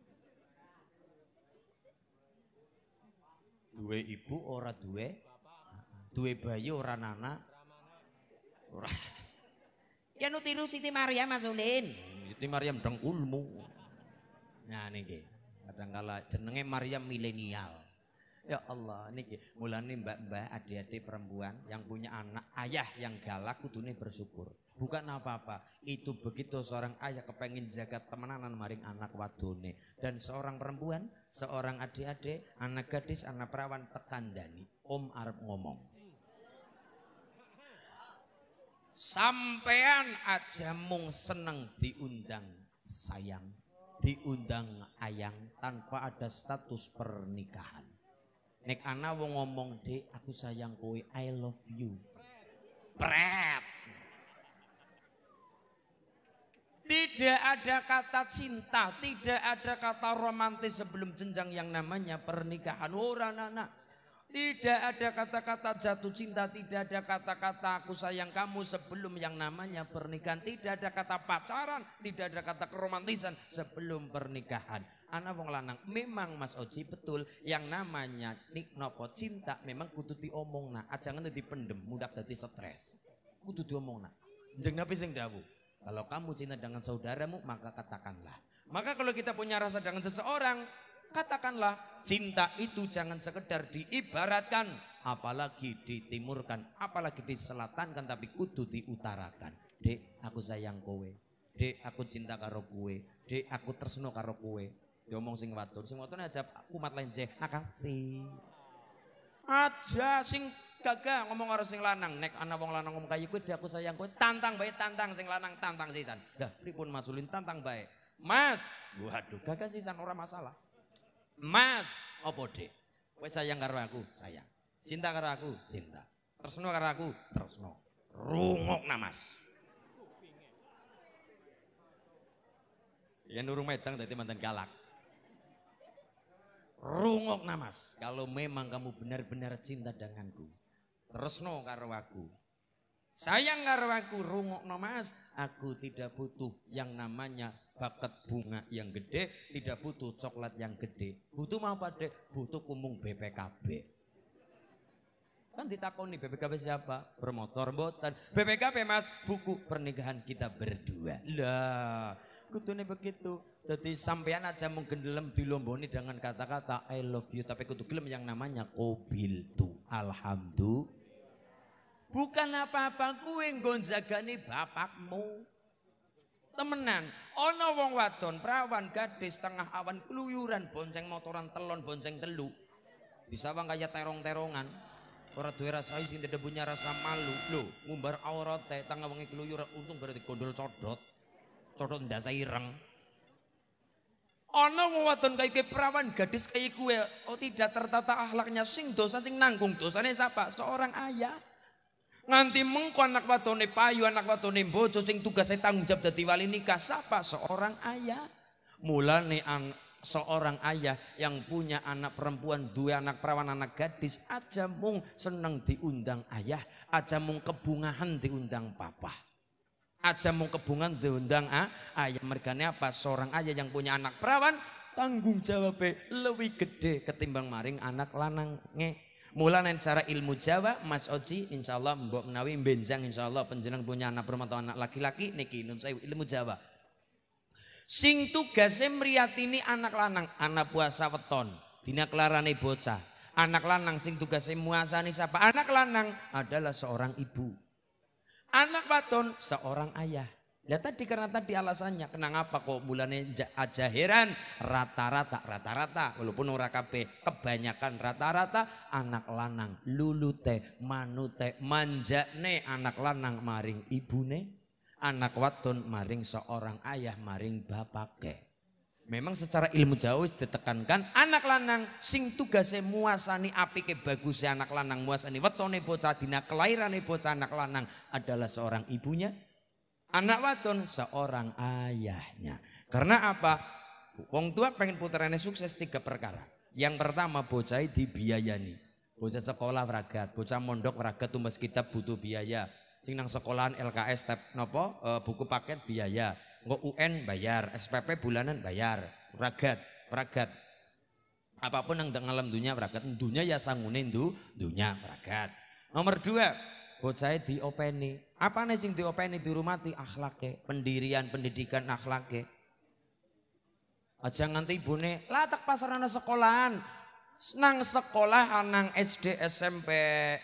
Duwe ibu ora duwe, duwe bayi ora nana. Ora. Ya nu tiru Siti Maryam Mas Ulin. Siti Maryam dengkulmu. Nah niki kadangkala jenenge Maryam milenial. Ya Allah niki mulane mbak-mbak adik-adik perempuan yang punya anak ayah yang galak kudune bersyukur. Bukan apa-apa, itu begitu seorang ayah kepengen jaga temenanan maring anak wadone. Dan seorang perempuan, seorang adik-adik, anak gadis, anak perawan tekandani. Om arep ngomong. Sampean aja mung seneng diundang sayang, diundang ayang tanpa ada status pernikahan. Nek ana wong ngomong, "Dek, aku sayang kowe, I love you." Pret. Tidak ada kata cinta, tidak ada kata romantis sebelum jenjang yang namanya pernikahan. Ora anak. Tidak ada kata-kata jatuh cinta, tidak ada kata-kata aku sayang kamu sebelum yang namanya pernikahan. Tidak ada kata pacaran, tidak ada kata keromantisan sebelum pernikahan. Anak wong lanang memang Mas Oji betul yang namanya nik nopo cinta memang kudu diomongna, aja ngene dipendem, mudah dadi stres. Kudu diomongna. Jeneng nabi sing dawuh, kalau kamu cinta dengan saudaramu maka katakanlah. Maka kalau kita punya rasa dengan seseorang, katakanlah. Cinta itu jangan sekedar diibaratkan, apalagi ditimurkan, apalagi diselatankan, tapi kudu diutarakan. Dek, aku sayang kowe. Dek, aku cinta karo kowe. Dek, aku tresno karo kowe. Diomong sing wadon, sing wadon aja kumat lenjeh. Makasih. Aja sing gagah ngomong karo sing lanang. Nek ana wong lanang ngomong kaya kowe, dek aku sayang kowe, tantang bae, tantang sing lanang, tantang sisan. Dah, pripun Mas Ulin tantang bae. Mas, waduh, gagah sisan ora masalah. Mas, opo dek? Kowe sayang karo aku, sayang. Cinta karo aku, cinta. Tresno karo aku, tresno. Rungokna Mas. Ya nurung medang dadi mantan galak. Rungokna Mas, kalau memang kamu benar-benar cinta denganku. Tresno karo aku. Sayang karo aku, rungokna Mas. Aku tidak butuh yang namanya bakat bunga yang gede, tidak butuh coklat yang gede. Butuh mau apa dek? Butuh kumung B P K B. Kan ditakoni B P K B siapa? Bermotor mboten. B P K B Mas, buku pernikahan kita berdua. Lah, kudune begitu. Jadi sampean aja mungkin gelem dilomboni dengan kata-kata I love you, tapi kudu gelem yang namanya qabiltu. Alhamdulillah. Bukan apa-apa kuwe nggon jagani bapakmu. Temenan, ana wong wadon perawan gadis tengah awan keluyuran bonceng motoran telon bonceng telu. Disawang kaya terong-terongan. Ora duwe rasa sing tidak punya rasa malu. Lho, ngumbar aurate tengah wengi keluyuran untung gara digondol codot. Codot ndasa ireng. Ana wong wadon kaya perawan gadis kaya kuwe, oh tidak tertata akhlaknya, sing dosa sing nanggung dosane siapa? Seorang ayah. Nganti mengko anak wadone payu, anak wadone bojo sing tugasnya tanggung jawab dadi wali nikah siapa? Seorang ayah. Mulane an, seorang ayah yang punya anak perempuan, dua anak perawan, anak gadis, aja mung seneng diundang ayah, aja mung kebungahan diundang papa. Aja mung kebungan diundang ah, ayah. Mergane apa? Seorang ayah yang punya anak perawan tanggung jawabnya lebih gede ketimbang maring anak lanange. Mulane cara ilmu Jawa Mas Oji insyaallah mbok menawi benjang insyaallah panjenengan punya anak perempuan atau anak laki-laki niki nun saya ilmu Jawa. Sing tugase mriyatini anak lanang, anak puasa weton, dina kelarane bocah. Anak lanang sing tugasnya muasani siapa? Anak lanang adalah seorang ibu. Anak wadon seorang ayah. Lihat tadi karena tadi alasannya kenapa kok mulane aja heran rata-rata rata-rata walaupun ora kabeh kebanyakan rata-rata anak lanang lulute manute manjane anak lanang maring ibune, anak wadon maring seorang ayah maring bapake. Memang secara ilmu jauh ditekankan anak lanang sing tugasnya muasani apike bagusnya anak lanang muasani wetone bocah dina kelairane bocah anak lanang adalah seorang ibunya. Anak wadon seorang ayahnya. Karena apa? Wong tua pengen putrane sukses tiga perkara. Yang pertama bocah dibiayani. Bocah sekolah waragat, bocah mondok waragat tumbas kitab butuh biaya. Sing nang sekolahan L K S step nopo e, buku paket biaya. Nggak U N bayar, S P P bulanan bayar. Waragat, waragat. Apapun yang dalam dunia waragat, dunia ya sangune ndu, dunia waragat. Nomor dua, bocah diopeni. Apa nih sing diopeni dirumati akhlake, pendirian, pendidikan akhlake. Aja nganti ibune latak pasarana sekolahan. Nang sekolah nang S D S M P.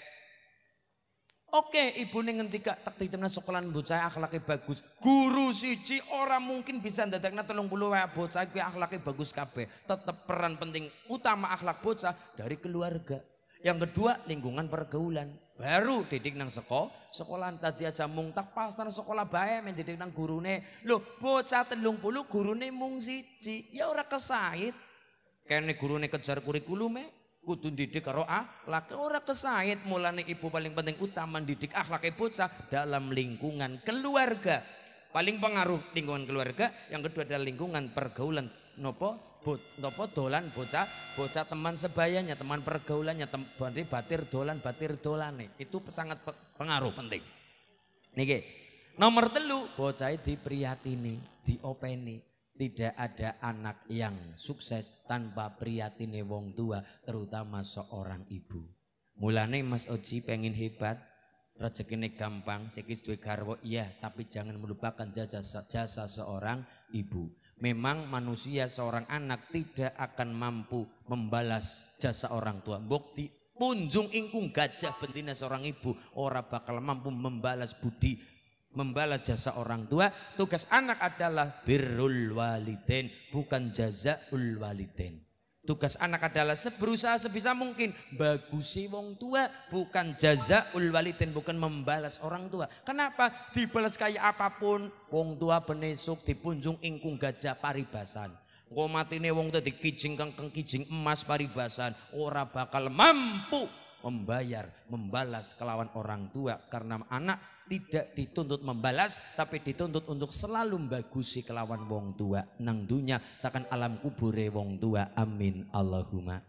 Oke, ibune ngendika tak titipna sekolahan bocah akhlake bagus. Guru siji ora mungkin bisa ndadekna telung puluh wae bocah kuwi akhlake bagus kabeh. Tetep peran penting utama akhlak bocah dari keluarga. Yang kedua lingkungan pergaulan. Baru didik nang sekolah, sekolahan tadi aja mung tak pasar sekolah bae men didik nang gurune. Loh, bocah telung puluh gurune mung siji. Ya ora kesait. Kene gurune kejar kurikulume, kudu didik karo akhlak. Ora kesait. Mulane ibu paling penting utama didik akhlake bocah dalam lingkungan keluarga. Paling pengaruh lingkungan keluarga, yang kedua adalah lingkungan pergaulan. Nopo? Nopo dolan bocah, bocah teman sebayanya, teman pergaulannya, tem, batir dolan, batir dolane. Itu sangat pengaruh penting. Niki. Nomor telu, bocah dipriyatini, diopeni. Tidak ada anak yang sukses tanpa priyatine wong tua, terutama seorang ibu. Mulane Mas Oji pengen hebat, rezekine gampang, sikis duwe garwa iya, tapi jangan melupakan jasa jasa seorang ibu. Memang manusia seorang anak tidak akan mampu membalas jasa orang tua. Bukti punjung ingkung gajah bentina seorang ibu ora bakal mampu membalas budi, membalas jasa orang tua. Tugas anak adalah birrul walidain, bukan jazaul walidain. Tugas anak adalah berusaha sebisa mungkin bagusi wong tua, bukan jazaul walidain, bukan membalas orang tua. Kenapa? Dibalas kayak apapun wong tua benesuk dipunjung ingkung gajah paribasan. Kok matine wong tua dikijing kengkeng kijing emas paribasan, ora bakal mampu membayar, membalas kelawan orang tua. Karena anak tidak dituntut membalas, tapi dituntut untuk selalu membagusi kelawan wong tua. Nang dunya takkan alam kubure wong tua. Amin Allahumma.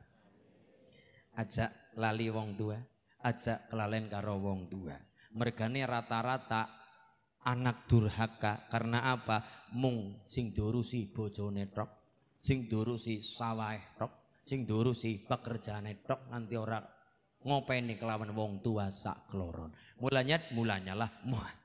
Ajak lali wong tua, ajak kelalen karo wong tua. Mergane rata-rata anak durhaka karena apa? Mung sing diurusi bojone tok, sing diurusi sawahe tok, sing diurusi pekerjaane tok, nganti ora ngopeni kelawan wong tua sak kloron. Mulanya mulanya lah.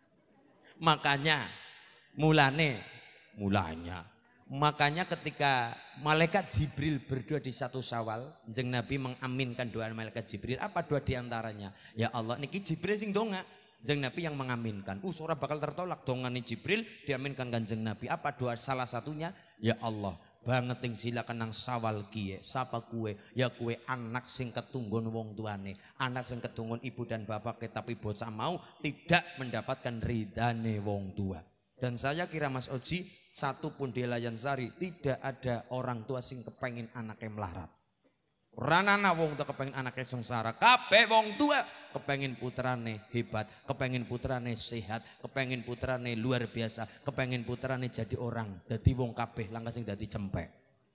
Makanya mulane mulanya. Makanya ketika malaikat Jibril berdua di satu Syawal, Kanjeng Nabi mengaminkan doa malaikat Jibril. Apa doa diantaranya? Ya Allah, niki Jibril sing donga, Kanjeng Nabi yang mengaminkan. Uh, ora bakal tertolak dongane Jibril diaminkan Kanjeng Nabi. Apa doa salah satunya? Ya Allah, banget yang silakan nang sawal kie, sapa kue, ya kue anak sing ketunggon wong tuane, anak sing ketunggon ibu dan bapak, tapi bocah mau tidak mendapatkan ridane wong tua. Dan saya kira Mas Oji, satu pun di Layan Sari tidak ada orang tua sing kepengin anaknya melarat. Ranana wong tua kepengin anaknya sengsara, kabeh wong tua kepengin putrane hebat, kepengin putrane sehat, kepengin putrane luar biasa, kepengin putrane jadi orang, dadi wong kabeh langkah sing dadi cempek.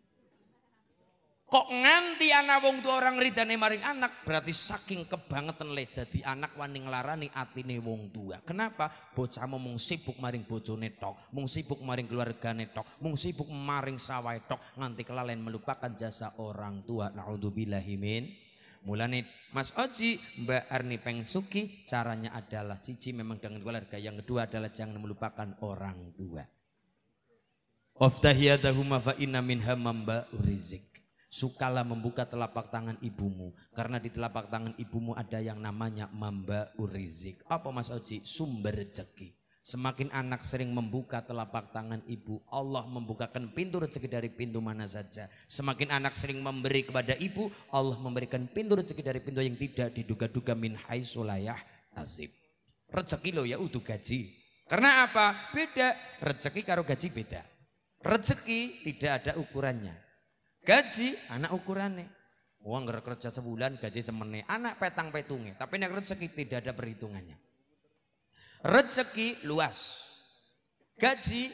Kok nganti anak wong tua orang ridane maring anak, berarti saking kebangetan le dadi anak wani nglarani atine wong tua. Kenapa? Bocah mung sibuk maring bojone tok, mung sibuk maring keluargane tok, mung sibuk maring sawahe tok, nganti kelalen melupakan jasa orang tua. Naudzubillahi min. Mulane Mas Oji, Mbak Arni pengen suki, caranya adalah siji memang dengan keluarga, yang kedua adalah jangan melupakan orang tua. Waftahiyadahuma fa inna minha mamba urizik. Sukalah membuka telapak tangan ibumu. Karena di telapak tangan ibumu ada yang namanya mamba urizik. Apa Mas Oji? Sumber rezeki. Semakin anak sering membuka telapak tangan ibu, Allah membukakan pintu rezeki dari pintu mana saja. Semakin anak sering memberi kepada ibu, Allah memberikan pintu rezeki dari pintu yang tidak diduga-duga min haitsu la yahtasib. Rezeki lo ya udah gaji. Karena apa? Beda. Rezeki karo gaji beda. Rezeki tidak ada ukurannya. Gaji anak ukurannya. Uang kerja sebulan gaji semene. Anak petang petungnya. Tapi yang rezeki tidak ada perhitungannya. Rezeki luas. Gaji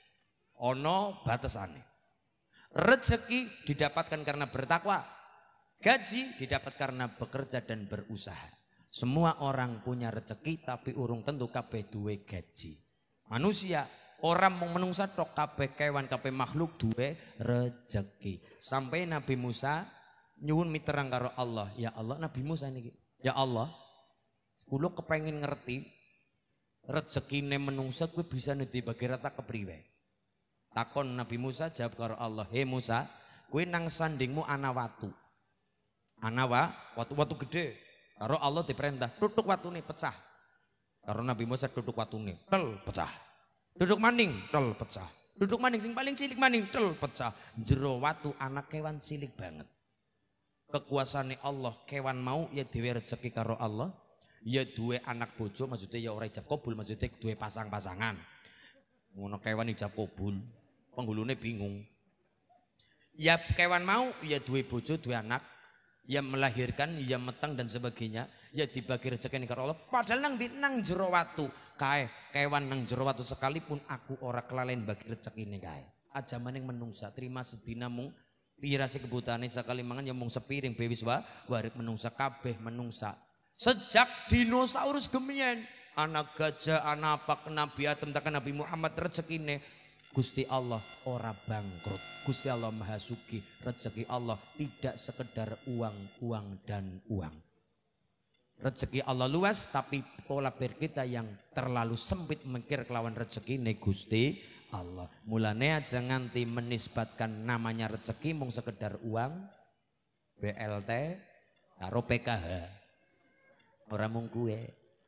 ono batasannya. Rezeki didapatkan karena bertakwa. Gaji didapat karena bekerja dan berusaha. Semua orang punya rezeki tapi urung tentu kabeh duwe gaji. Manusia orang mau menungsa tok kabeh kewan kabeh makhluk duwe rezeki. Sampai Nabi Musa nyuwun miterang karo Allah. Ya Allah, Nabi Musa niki. Ya Allah, kula kepengin ngerti rezekine menungsa kuwi bisa dibagi rata kepriwe. Takon Nabi Musa jawab karo Allah, "He Musa, kuwi nang sandingmu ana watu." Ana wa, watu-watu gede. Karo Allah diperintah, tutuk watune pecah. Karo Nabi Musa tutuk watune, tel pecah. Duduk maning, tel pecah. Duduk maning sing paling cilik maning, tel pecah. Jero watu anak kewan cilik banget. Kekuasaane Allah, kewan mau ya dhewe rezeki karo Allah. Ya duwe anak bojo, maksudnya ya ora ijab kabul, maksudnya duwe pasang-pasangan. Ngono kewan ijab kabul, penghulune bingung. Ya kewan mau ya duwe bojo, duwe anak, ya melahirkan, ya meteng dan sebagainya, ya dibagi rezeki karo Allah. Padahal nang di nang jero watu. Kae kewan nang jero watu sekalipun aku ora kelalen bagi rezekine kae. Aja maning menungsa terima sedina mung pira sing kebutane sakali mangan ya mung sepiring bewis wa warit menungsa kabeh menungsa. Sejak dinosaurus gemien anak gajah anak apa Nabi Adam tekan Nabi Muhammad rezekine Gusti Allah ora bangkrut. Gusti Allah Maha Suci. Rezeki Allah tidak sekedar uang, uang dan uang. Rezeki Allah luas tapi pola pikir kita yang terlalu sempit mikir kelawan rezeki ne Gusti Allah. Mulane aja nganti menisbatkan namanya rezeki mung sekedar uang, B L T, karo P K H. Ora mung kuwe.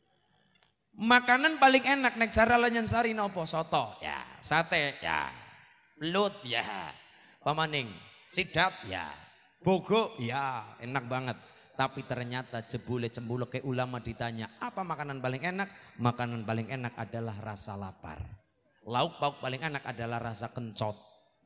Makanan paling enak nek cara Lanyan Sari nopo? Soto ya, sate ya, belut ya, pamaning, sidat ya, bogo ya, enak banget. Tapi ternyata jebule cembule ke ulama ditanya apa makanan paling enak? Makanan paling enak adalah rasa lapar. Lauk pauk paling enak adalah rasa kencot.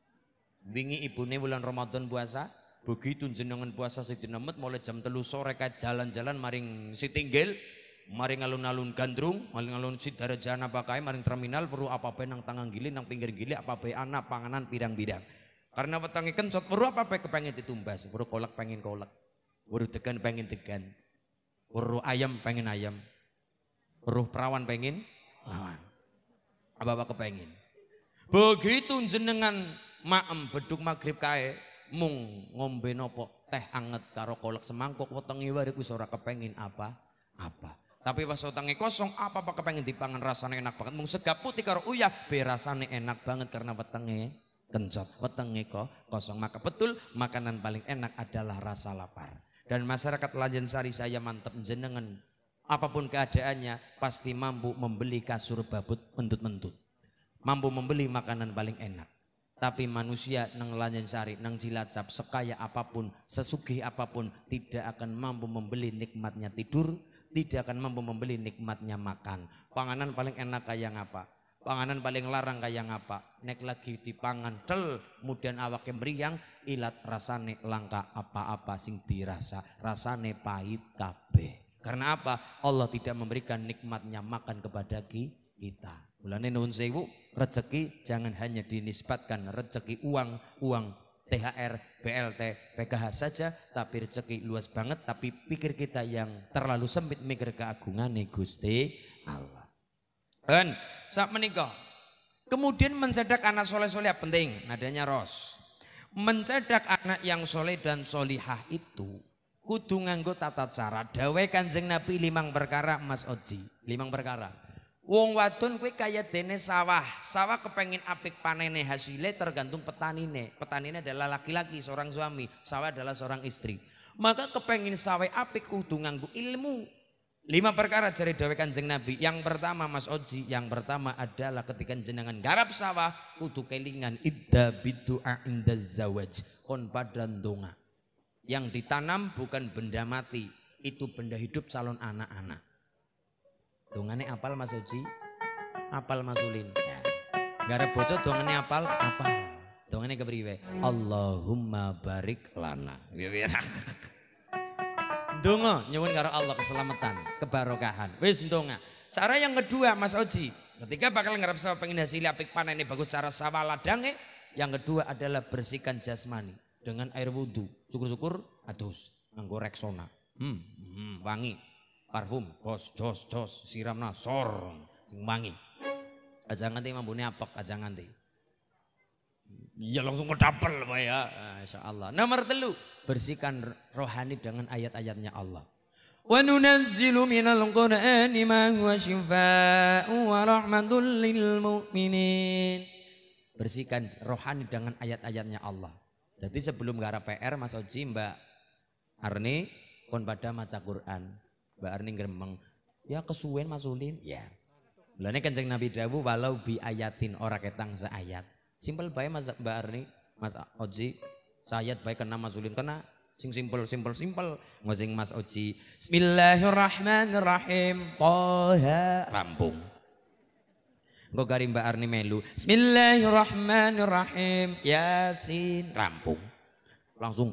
Wingi ibune bulan Ramadan puasa, begitu jenengan puasa sidinemet mulai jam telu sore kayak jalan-jalan maring Sitinggil, maring alun-alun Gandrung, maring alun Sidarajana pakai, maring terminal perlu apa-apa nang tangan gili, nang pinggir gili, apa-apa anak panganan pirang-pirang. Karena wetangi kencot perlu apa-apa kepengen ditumbas, perlu kolak pengen kolak. Weruh degan pengen degan, weruh ayam pengen ayam, weruh perawan pengen perawan, apa-apa kepengen. Begitu jenengan maem beduk maghrib kae, mung ngombe nopo teh anget karo kolak semangkok, wetengi wae wis ora kepengin apa-apa. Tapi pas wetengi kosong apa-apa kepengen dipangan rasane enak banget, mung sega putih karo uyah be rasane enak banget karena wetengi kencot, wetengi kok kosong. Maka betul makanan paling enak adalah rasa lapar. Dan masyarakat Lanyan Sari saya mantep jenengan apapun keadaannya pasti mampu membeli kasur babut mentut-mentut, mampu membeli makanan paling enak. Tapi manusia nang Lanyan Sari, nang Cilacap sekaya apapun, sesugih apapun tidak akan mampu membeli nikmatnya tidur, tidak akan mampu membeli nikmatnya makan. Panganan paling enak kayak ngapa? Panganan paling larang kayak ngapa? Nek lagi dipangan tel kemudian awake mriyang ilat rasane langka apa-apa sing dirasa, rasane pahit kabeh. Karena apa? Allah tidak memberikan nikmatnya makan kepada kita. Mulane nuwun sewu, rezeki jangan hanya dinisbatkan rezeki uang, uang T H R, B L T, P K H saja, tapi rezeki luas banget. Tapi pikir kita yang terlalu sempit mikir keagungane Gusti Allah. Dan saat menikah, kemudian mencedak anak soleh-soleh penting, nadanya ros. Mencedak anak yang soleh dan solihah itu kudu nganggo tata cara. Dawe Kanjeng Nabi limang perkara Mas Oji, limang perkara. Wong wadon kuwi kaya dene sawah. Sawah kepengin apik panene hasilnya tergantung petanine. Petanine adalah laki-laki, seorang suami. Sawah adalah seorang istri. Maka kepengin sawah apik kudu nganggo ilmu. Lima perkara jari dawe Kanjeng Nabi. Yang pertama Mas Oji, yang pertama adalah ketika jenengan garap sawah kudu kelingan idda bidu'a inda zawaj. Kon padan donga. Yang ditanam bukan benda mati, itu benda hidup calon anak-anak. Dongane apal Mas Oji, apal Mas Ulin. Ya. Garap bojo dongane apal, apal. Dongane kepriwe? Allahumma barik lana. Donga nyuwun karo Allah keselamatan, kebarokahan. Wis ndonga. Cara yang kedua Mas Oji, ketika bakal ngarep sawah pengen hasil apik panene bagus cara sawah ladange, yang kedua adalah bersihkan jasmani dengan air wudhu. Syukur-syukur adus nganggo Rexona. Hmm, hmm, wangi. Parfum, jos, jos, jos, siramna sor, wangi. Aja nganti mambune apek, aja nganti. Iya langsung kedapel Pak ya. Masya Allah. Nomor telu, bersihkan rohani dengan ayat-ayatnya Allah. Wa nunazzilu minal Qur'ani ma huwa syifaa'un wa rahmatul lil mu'minin. Bersihkan rohani dengan ayat-ayatnya Allah. Jadi sebelum garap P R Mas Oji, Mbak Arni kon pada maca Quran. Mbak Arni gremeng, ya kesuwen Mas Ulin, ya. Mulane Kanjeng Nabi dawuh walau bi ayatin ora ketang seayat. Simpel bae Mas Mbak Arni, Mas Oji, sayat bae kena Mas Ulin kena. Sing simpel simpel simpel ngosing Mas Oji. Bismillahirrahmanirrahim. Toha rampung. Engko gari Mbak Arni melu. Bismillahirrahmanirrahim. Yasin rampung. Langsung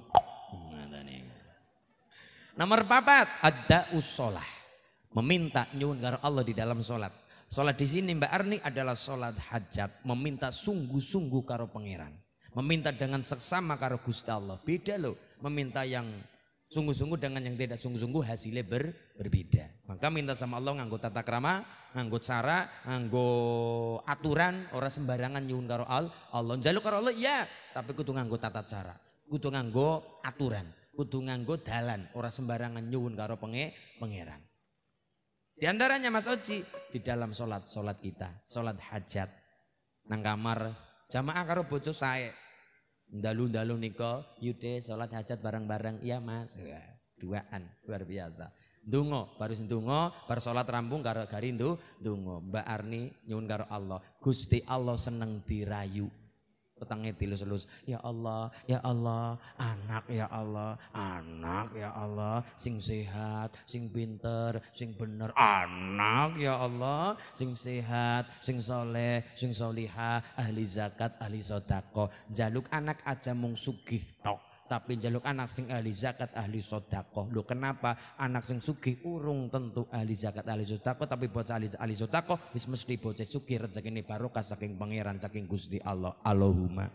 nomor papat ada usolah, meminta nyuwun karo Allah di dalam solat. Solat di sini Mbak Arni adalah solat hajat, meminta sungguh-sungguh karo pangeran, meminta dengan seksama karo Gusti Allah. Beda loh, meminta yang sungguh-sungguh dengan yang tidak sungguh-sungguh hasilnya ber, berbeda. Maka minta sama Allah nganggo tata krama, nganggo cara, nganggo aturan, ora sembarangan nyuwun karo Allah. Njaluk karo Allah ya, tapi kudu nganggo tata cara, kudu nganggo aturan. Kudu nganggo dalan, ora sembarangan nyuwun karo penge pangeran. Di antaranya Mas Oji di dalam solat solat kita, solat hajat nang kamar jamaah karo bojo sae. Dalu-dalu nika yude solat hajat bareng-bareng iya Mas. Ya, duaan luar biasa. Ndonga, baru ndonga, bar solat rampung karo gari ndonga. Mbak Arni nyuwun karo Allah, Gusti Allah seneng dirayu. Petangnya dilus-lus, ya Allah, ya Allah, anak ya Allah, anak ya Allah, sing sehat, sing pinter, sing bener, anak ya Allah, sing sehat, sing soleh, sing solihah, ahli zakat, ahli sodako, jaluk anak aja mung sugih tok, tapi jaluk anak sing ahli zakat, ahli sodako. Loh kenapa? Anak sing sugih urung tentu ahli zakat, ahli sodako, tapi bocah ahli, ahli sodako wis mesti bocah sugih rezekine barokah saking pangeran, saking Gusti Allah. Allahumma.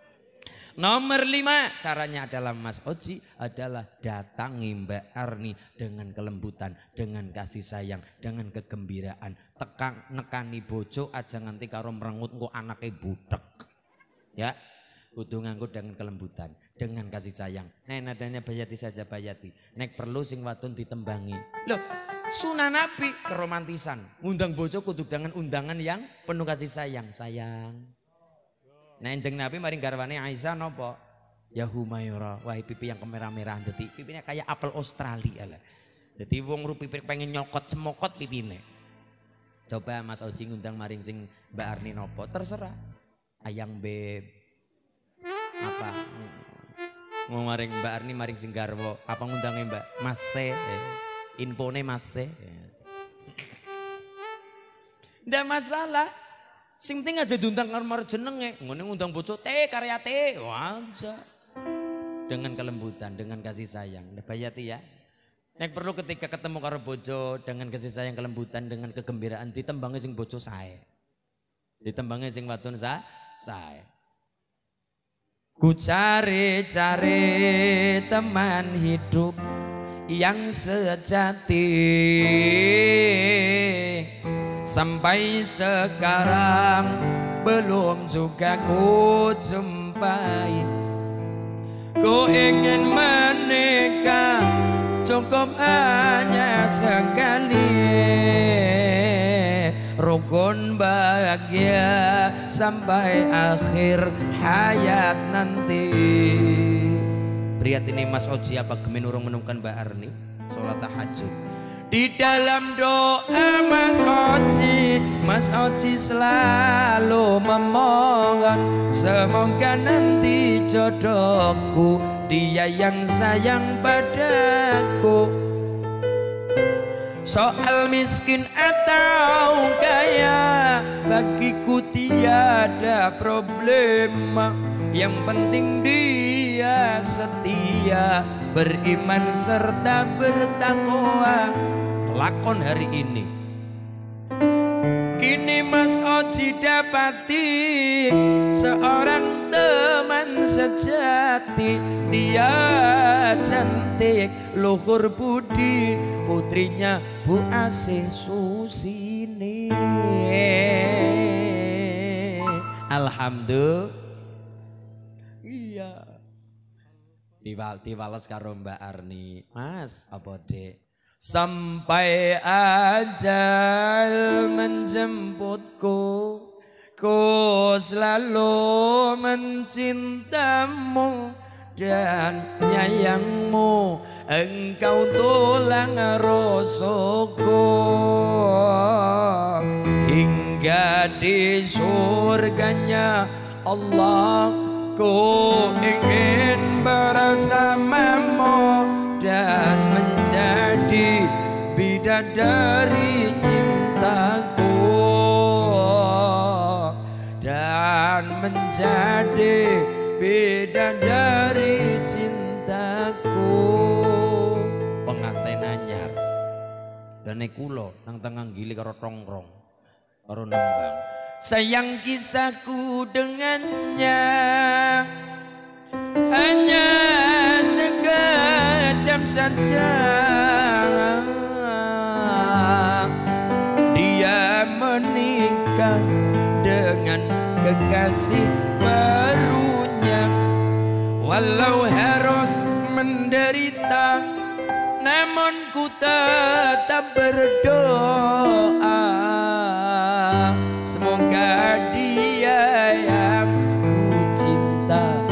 Nomor lima caranya adalah Mas Oji adalah datangi Mbak Arni dengan kelembutan, dengan kasih sayang, dengan kegembiraan. Tekang nekani bojo aja nganti karo merengut engko anake butek. Ya. Kudu nganggo dengan kelembutan, dengan kasih sayang. Nek nadanya bayati saja bayati. Nek perlu sing wadon ditembangi. Loh, sunah Nabi keromantisan. Ngundang bojo kudu dengan undangan yang penuh kasih sayang. Sayang. Nek enjeng Nabi maring garwane Aisyah napa? Ya Humaira, wahai pipi yang kemerah-merahan dadi pipinya kayak apel Australia lah. Dadi wong rupi pengen nyokot cemokot pipine. Coba Mas Oji ngundang maring sing Mbak Arni napa? Terserah. Ayang beb apa mau maring Mbak Arni maring sing garwa apa ngundangnya Mbak Mase eh. Infone Mase ndak masalah sing penting aja diundang kamar jenenge ngene ngundang bojo teh karya teh wajar dengan kelembutan dengan kasih sayang bayati ya. Nek perlu ketika ketemu karo bojo dengan kasih sayang kelembutan dengan kegembiraan ditembangi sing bojo sae ditembangi sing wadon sa sae. Ku cari-cari teman hidup yang sejati sampai sekarang belum juga ku jumpai. Ku ingin menikah cukup hanya sekali rukun bahagia sampai akhir hayat nanti. Prihatin Mas Oji apa gemen urung menemukan Mbak Arni sholat tahajud. Di dalam doa Mas Oji, Mas Oji selalu memohon semoga nanti jodohku dia yang sayang padaku. Soal miskin atau kaya bagiku tiada problema. Yang penting dia setia, beriman serta bertakwa. Lakon hari ini kini Mas Oji dapati seorang teman sejati. Dia cantik, luhur budi, putrinya Bu Asih Susini. Alhamdulillah. Iya. Diwal diwales karo Mbak Arni. Mas, apa dek? Sampai ajal menjemputku, ku selalu mencintamu dan nyayangmu. Engkau tulang rusukku hingga di surganya Allah. Ku ingin bersamamu dan menjadi bidadari cintaku, dan menjadi bidadari cintaku. Pengantin anyar dan kulo nang tengah gili karo tongkrong karo nembang. Sayang kisahku dengannya hanya sekejap saja. Dia menikah dengan kekasih barunya. Walau harus menderita, namun ku tetap berdoa. Semoga dia yang ku cinta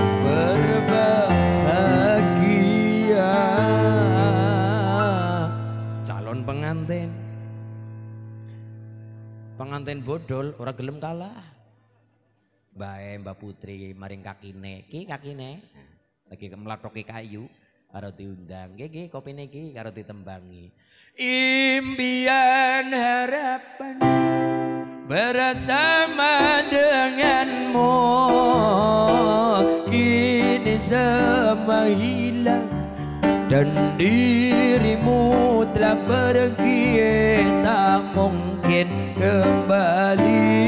berbahagia. Calon pengantin, pengantin bodol ora gelem kalah. Bae Mbak Putri maring kakine, ki kakine lagi melatoki kayu karo diundang, ki kopine ki karo ditembangi. Impian harapan bersama denganmu kini semua hilang dan dirimu telah pergi, tak mungkin kembali.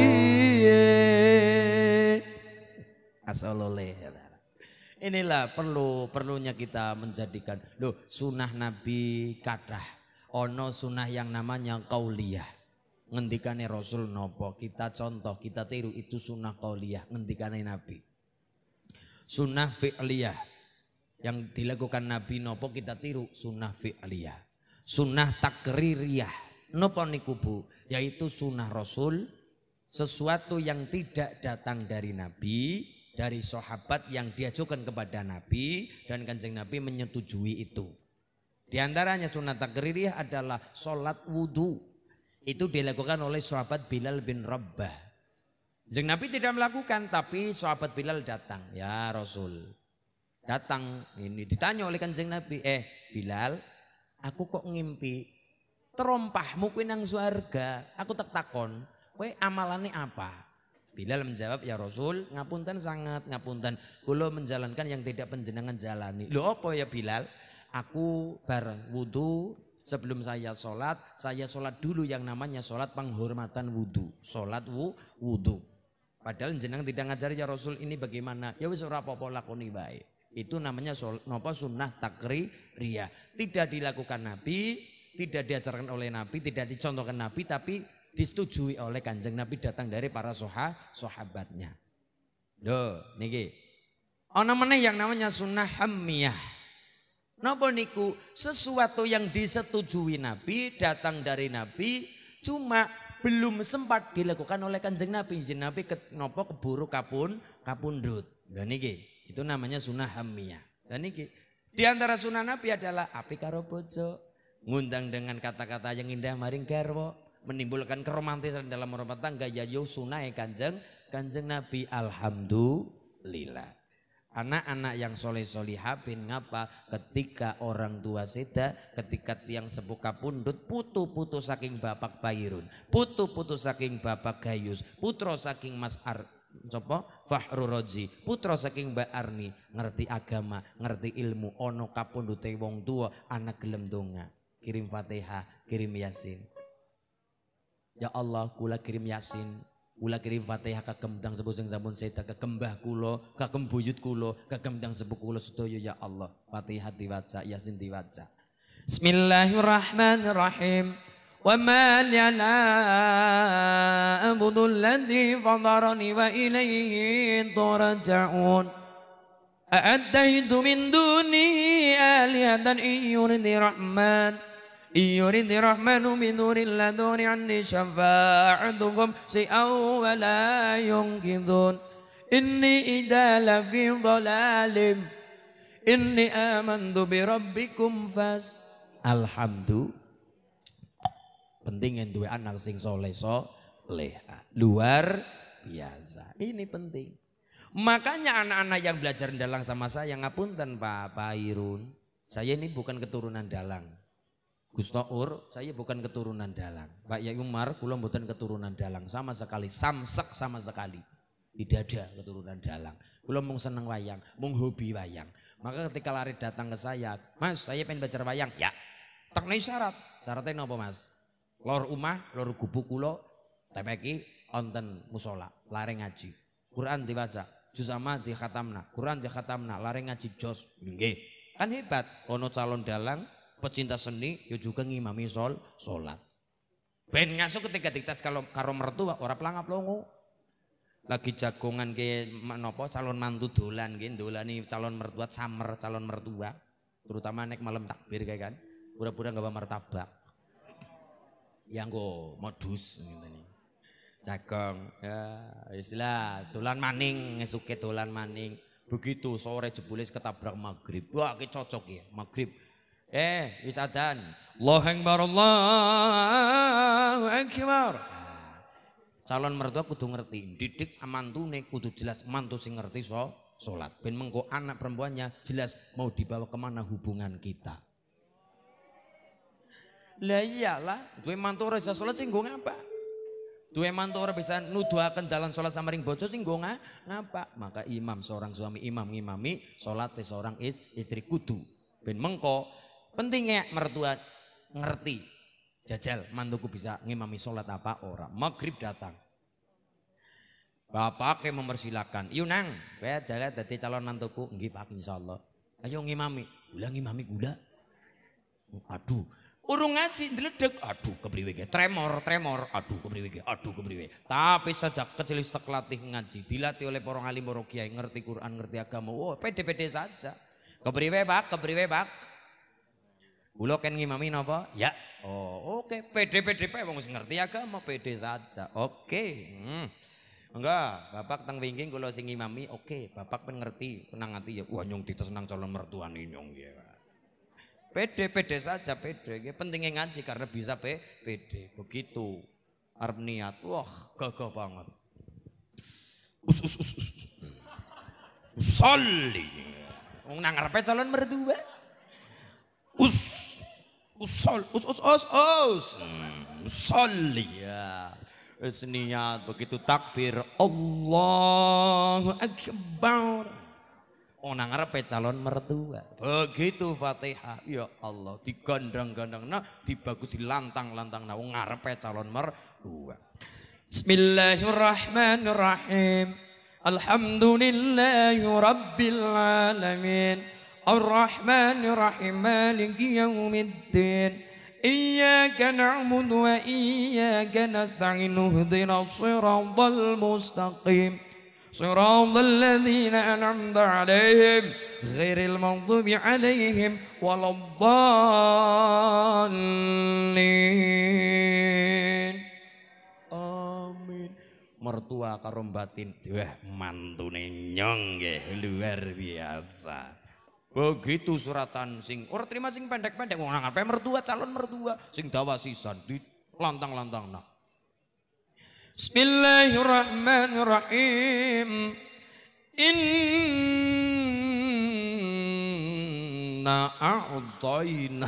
Asololeh. Inilah perlu perlunya kita menjadikan loh sunah Nabi kathah. Ono sunah yang namanya qauliyah. Ngendikane Rasul nopo, kita contoh, kita tiru, itu sunnah qauliyah, ngendikane Nabi. Sunnah fi'liyah yang dilakukan Nabi nopo, kita tiru, sunnah fi'liyah. Sunnah takririyah nopo niku Bu, yaitu sunnah Rasul, sesuatu yang tidak datang dari Nabi, dari sahabat yang diajukan kepada Nabi, dan Kanjeng Nabi menyetujui itu. Di antaranya sunnah takririyah adalah sholat wudu. Itu dilakukan oleh sahabat Bilal bin Rabah. Kanjeng Nabi tidak melakukan, tapi sahabat Bilal datang. Ya Rasul, datang ini ditanya oleh Kanjeng Nabi, eh Bilal, aku kok ngimpi terompahmu kuwi nang surga. Aku tak takon, kowe amalannya apa? Bilal menjawab, ya Rasul, ngapunten sangat, ngapunten, kula menjalankan yang tidak panjenengan jalani. Lho apa ya Bilal? Aku bar wudu, sebelum saya sholat, saya sholat dulu yang namanya sholat penghormatan wudhu. Sholat wu, wudhu. Padahal jenengan tidak ngajari ya Rasul ini bagaimana. Ya wis ora apa-apa lakoni bae. Itu namanya sholat, napa sunnah takririyah. Tidak dilakukan Nabi, tidak diajarkan oleh Nabi, tidak dicontohkan Nabi, tapi disetujui oleh Kanjeng Nabi, datang dari para soha, sahabatnya. Loh, niki. Ana meneh yang namanya sunnah hammiyah. Napa niku? Sesuatu yang disetujui Nabi, datang dari Nabi, cuma belum sempat dilakukan oleh Kanjeng Nabi. Kanjeng Nabi ke, nopo keburu kapun kapundut. Dan niki itu namanya sunnah hamiyah. Dan niki di antara sunnah Nabi adalah api karo bojo, ngundang dengan kata-kata yang indah maring garwa, menimbulkan keromantisan dalam rumah tangga. Ya yo sunnah Kanjeng Kanjeng Nabi. Alhamdulillah. Anak-anak yang soleh solihah bin ngapa ketika orang tua seda, ketika tiang sepuh kapundut, putu-putu saking bapak Bayrun, putu-putu saking bapak Gayus, putra saking Mas Ar coba Fahru Roji, putra saking Mbak Arni, ngerti agama, ngerti ilmu, ono kapundute wong tua, anak gelem donga, kirim Fatihah, kirim Yasin. Ya Allah, kula kirim Yasin. Kula kirim Fatihah kagem ndang sepuh sing sampun seda, kagem mbah kula, kagem buyut kula, kagem ndang sepuh kula sedaya ya Allah. Fatihah diwaca, Yasin diwaca. Bismillahirrahmanirrahim. Wa ma lana abudul ladzi fadarani wa ilayhi turja'un. A'addaitu min duni alihatan iyurdi rahman. Iyuridi rahmanu binuril laduni anni syafa'atukum si'aw wa la yungkidun. Inni idala fi dhalalim. Inni amantu bi rabbikum fas. Alhamdulillah. Penting yang dua anak sing soleh soleh. Luar biasa. Ini penting. Makanya anak-anak yang belajar dalang sama saya, ngapunten Pak Bayrun. Saya ini bukan keturunan dalang. Gus Taur, saya bukan keturunan dalang. Pak Yai Umar, kula mboten keturunan dalang sama sekali, samsek sama sekali. Tidak ada keturunan dalang. Kula mung seneng wayang, mung hobi wayang. Maka ketika lari datang ke saya, Mas, saya pengen belajar wayang. Ya, teknis syarat. Syaratnya napa Mas? Lor umah, lor gubuk kula, tepeki onten musola, lari ngaji. Quran dibaca, juz amma dikhatamna, Quran dikhatamna, lari ngaji jos. Nggih. Kan hebat, ono calon dalang pecinta seni ya juga ngimami sol salat. Ben ngaso ketika ditas kalau karo mertua ora pelangap longo. Lagi jagongan ke menapa calon mantu dolan nggih dolani calon mertua samer calon mertua. Terutama nek malam takbir kayak kan. Pura-pura nggawa martabak. Ya nggo modus ngene. Jagong ya wis lah dolan maning ngesuke dolan maning. Begitu sore jebule ketabrak maghrib. Wah ki cocok ya maghrib. Eh, wis adzan. Allahu Akbar, Allahu Akbar. Calon mertua kudu ngerti, didik mantune kudu jelas mantu sing ngerti so salat. Ben mengko anak perempuannya jelas mau dibawa kemana hubungan kita. Lah iyalah, duwe mantu ora bisa salat sing nggo ngapa? Duwe mantu ora bisa nuduhaken dalan salat samaring bojo sing nggo ngapa? Maka imam seorang suami imam ngimami salat seorang is, istri kudu. Ben mengko pentingnya mertua ngerti jajal mantuku bisa ngimami sholat apa ora. Maghrib datang, bapak yang mempersilahkan, yuk nang saya jalan dari calon mantuku. Nggih Pak insyaallah. Ayo ngimami. Gula ngimami gula. Aduh urung ngaji ndeledeg. Aduh kepriwe ge tremor tremor. Aduh kepriwe ge aduh kepriwe. Tapi sejak kecil sejak latih ngaji, dilatih oleh para alim para kiai, ngerti Quran ngerti agama. Oh pede-pede saja. Kepriwe Pak kepriwe Pak. Kula kan ngimami napa? Ya. Oh, oke. Okay. Pede-pede wae wong wis ngerti agama, pede saja. Oke. Okay. Hmm. Enggak, Bapak teng wingking kula sing ngimami, oke. Okay. Bapak pen ngerti, tenang ati ya. Wah, nyong ditesenang calon mertuane nyong ya. Pede-pede saja, pede. Pentingnya ngaji karena bisa pe pede. Begitu. Arep niat, wah, gagah banget. Us us us us. Sholli. Wong nang ngarepe calon mertua. Us Usol, us, us, us, us. Hmm, Sholli ya. Wis niat begitu takbir Allahu Akbar. Oh nang ngarepe calon mertua. Begitu Fatihah, ya Allah digandang-gandangna, dibagus dilantang-lantangna wong ngarepe calon mertua. Bismillahirrahmanirrahim. Alhamdulillahi rabbil alamin. Ar-Rahmanir-Rahim Maliki Yaumiddin. Iyyaka na'budu wa iyyaka nasta'in. Ihdinas siratal mustaqim. Siratal ladzina an'amta 'alaihim ghairil maghdubi 'alaihim waladdallin. mertua karo batin. Wah, mantune nyong nggih luar biasa. Begitu suratan sing ora terima sing pendek-pendek wong ngarepe mertua calon mertua sing dawa sisan di lantang-lantangna. Bismillahirrahmanirrahim. Inna a'tayna.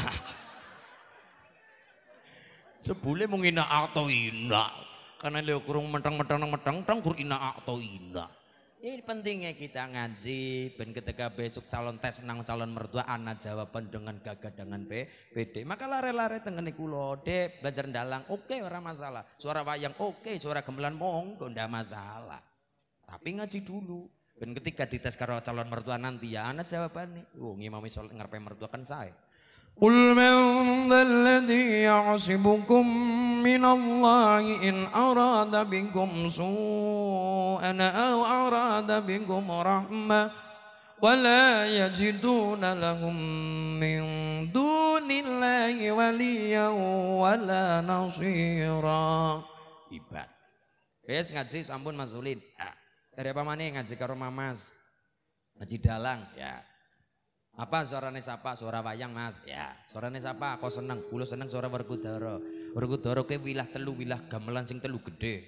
Jebule mung ina a'tayna. Karena lho kurung mentang-mentang-mentang kur ina a'tayna. Ini pentingnya kita ngaji, ben ketika besok calon tes nang calon mertua anak jawaban dengan gagah dengan P D. Maka lare-lare tengene kula, Dek, belajar ndalang, oke ora masalah. Suara wayang oke, suara gamelan monggo ndak masalah. Tapi ngaji dulu. Ben ketika dites karo calon mertua nanti ya anak jawabannya. Oh, ngimami soal ngarepe mertua kan saya. Qul man dzalladzi ya'sibukum minallahi in arada bikum su'an aw arada bikum rahmah wa la yajiduna lahum min dunillahi waliyyan wa la nasira. Ibad. Wis ngaji sampun Mas Ulin. Ya. Dari apa maneh ngaji karo Mamas. Ngaji dalang ya. Apa suarane sapa? Suara wayang Mas. Ya, suarane sapa? Kok seneng? Kulo seneng suara Werkudara. Werkudara ke wilah telu wilah gamelan sing telu gede.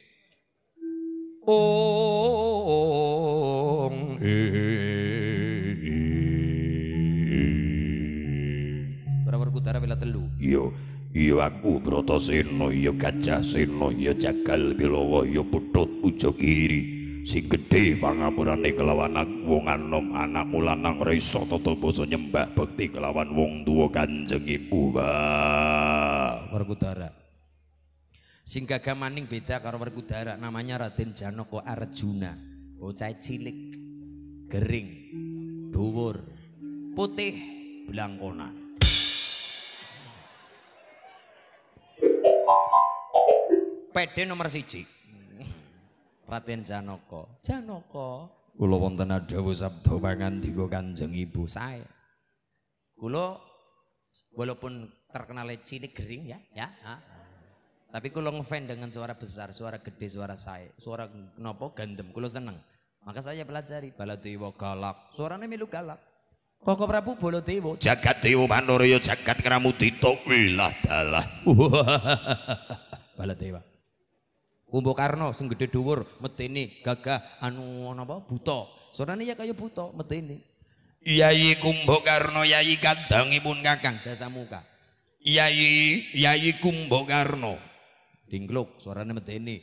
Ong. Suara Werkudara wilah telu. Iya, iya aku Bratasena, iya Gajah Sena, iya Jagal Bilawa, iya Putut Ujogiri. Sing gedhe pangapurane kelawan wong anom anakmu lanang ora iso tata basa nyembah bekti kelawan wong tuwa Kanjeng Ibu. Werkudara. Sing gagah maning beda karo Werkudara, namanya Raden Janaka Arjuna. Bocah cilik, gering, dhuwur, putih, blangkonan. P D nomor siji. Raden Janaka. Janaka. Kula wonten dawuh sabda pangandika Kanjeng Ibu saya. Kula walaupun terkenal cilik gering ya, ya. Ha. Tapi kula ngefan dengan suara besar, suara gede, suara saya, suara kenapa gandem. Kula seneng. Maka saya pelajari Baladewa galak. Suaranya milu galak. Koko Prabu Baladewa. Jagat Dewa Panoraya jagat Kramudita wilah dalah. Baladewa. Kumbakarna sing gedhe dhuwur metene gagah anu napa buta. Sorane ya kaya buta metene. Yai Kumbakarna yai kandhangipun Kakang Dasamuka. Yai Yai Kumbakarna dingkluk suarane metene.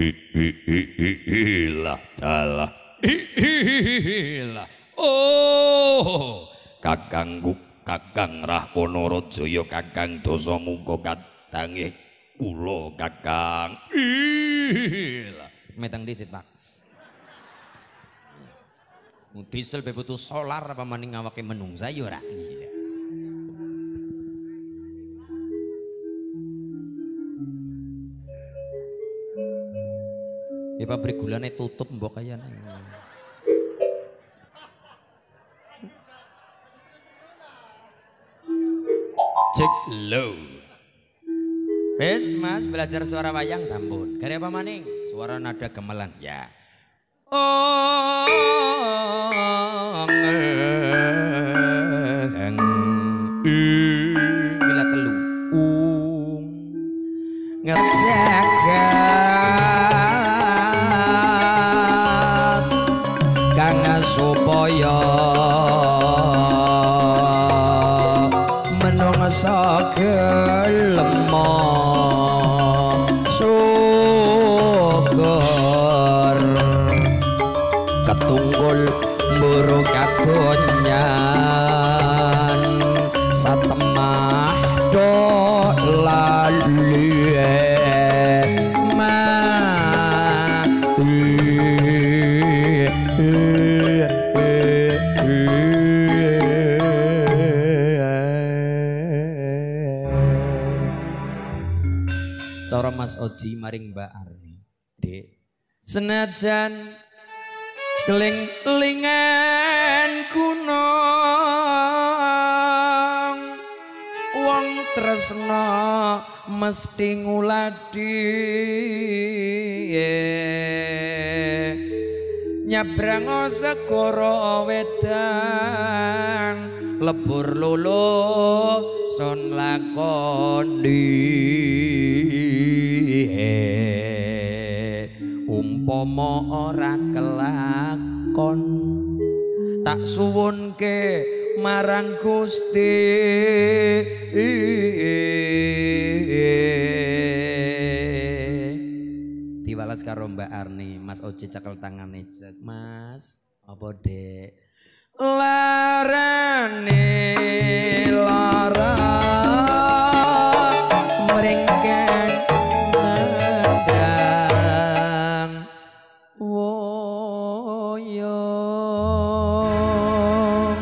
Ilah dalah. Ilah. Oh, Kakangku Kakang Rahwana Rajaya Kakang Dasamuka kadange kula Kakang. Ilah. Metang disit, Pak. Diesel bebutuh solar apa maning ngawake menungsa ya ora. Ya pabrik gulane tutup mbok kayane. Cek low. Wes Mas belajar suara wayang sampun. Gare apa maning? Suara nada gamelan. Ya. Oh. Bila telu. Ung. Ngejagat kang supaya menungsa gelem syukur ketunggul mburu kadonyan satemah do lali cara Mas Oji maring Mbak Arni. Dek, senajan keling-kelingan gunung wong tresna mesti nguladi nyabrang segara wedang lebur lulu son lakoni umpama ora kelakon tak suwunke marang Gusti diwales karo Mbak Arni. Mas Oji cekel tangane Cek. Mas apa dek larane lara mringkeng ngendang woyong.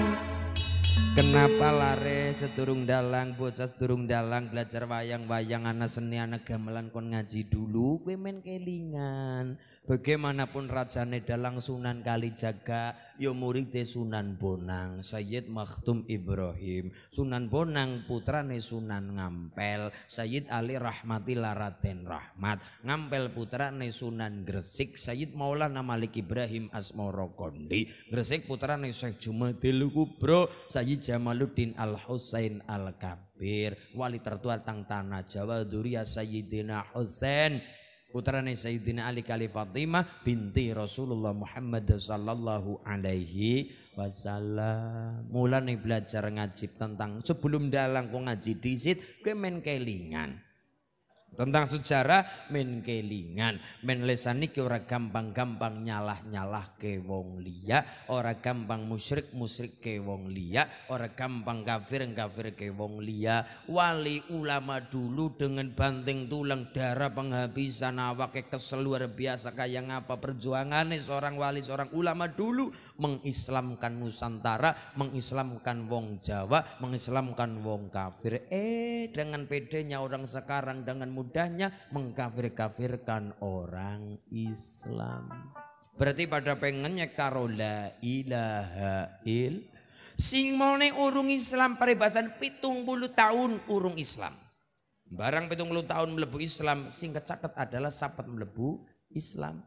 Kenapa lare sedurung dalang bocah sedurung dalang belajar wayang-wayang ana seni ana gamelan kon ngaji dulu kowe men kelingan. Bagaimanapun rajane dalang Sunan Kalijaga ya muridé Sunan Bonang Sayyid Makhtum Ibrahim. Sunan Bonang putrane Sunan Ngampel Sayyid Ali Rahmatillah Raden Rahmat. Ngampel putrane Sunan Gresik Sayyid Maulana Malik Ibrahim Asmoro Kondi. Gresik putrane Syekh Jumadil Kubro Sayyid Jamaluddin Al Husain Al Kabir. Wali tertua tang tanah Jawa Dzurriyyah Sayyidina Husain putrane Sayyidina Ali kali Fatimah binti Rasulullah Muhammad sallallahu alaihi wasallam. Mulane belajar ngaji tentang sebelum dalang kok ngaji disit kowe men kelingan. Tentang sejarah men kelingan, men lesan iki ora gampang-gampang nyalah-nyalah ke wong liya, ora gampang musyrik-musyrik ke wong liya, ora gampang kafir-kafir ke wong liya. Wali ulama dulu dengan banting tulang darah penghabisan awake kesel luar biasa kayak ngapa perjuangannya seorang wali seorang ulama dulu mengislamkan Nusantara, mengislamkan wong Jawa, mengislamkan wong kafir. Eh dengan pedenya orang sekarang dengan mudahnya mengkafir-kafirkan orang Islam. Berarti pada pengennya karo la ilaha il sing mone urung Islam paribasan pitung puluh tahun urung Islam. Barang pitung puluh tahun melebu Islam sing kecaket adalah sapat melebu Islam.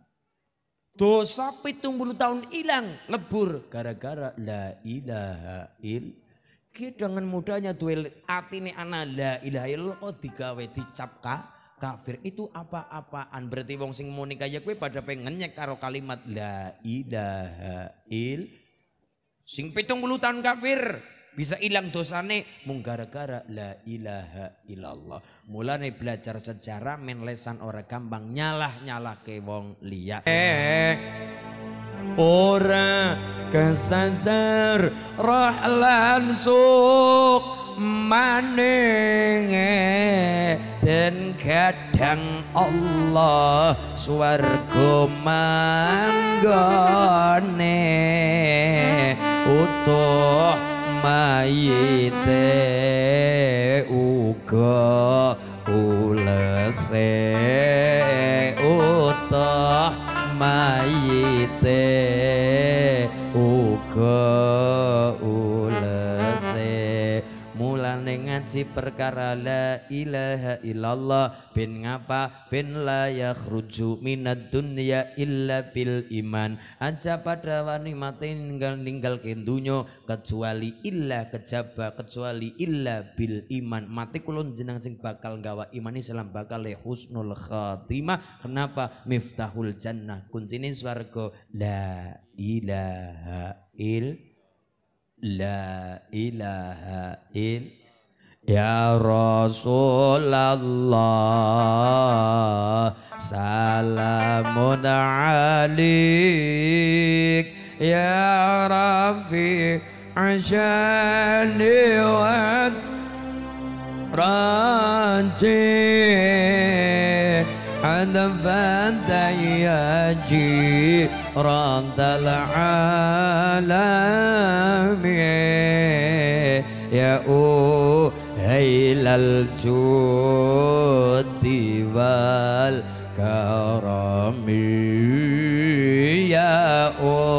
Dosa pitung puluh tahun hilang lebur gara-gara la ilaha il. Ki dengan mudahnya duel atine ana la ilaha illallah kok digawe dicap ka kafir. Itu apa-apaan. Berarti wong sing muni kaya kowe pada pengen nyek karo kalimat la ilaha il sing pitung puluh tahun kafir bisa hilang dosane mung gara-gara la ilaha illallah. Mulane belajar sejarah men lesan ora gampang nyalah-nyalah ke wong liya. Eh ora kesasar roh lan suk maning den kadang Allah swarga manggone utuh mayite uga ulese utuh mayite uga ulese. Mulane ngaji perkara la ilaha illallah ben ngapa ben la yakhruju minad dunya illa bil iman. Aja pada wani mati ninggal ninggal ke dunya kecuali illa kejaba kecuali illa bil iman. Mati kulon jenang sing bakal gawa iman Islam bakal husnul khatimah. Kenapa? Miftahul jannah kuncine swarga la ilaha il la ilaha il ya Rasulullah salamun alik ya Rafi ashani wa raji adafan dayaji rantal alami ya uhailal judi wal karami ya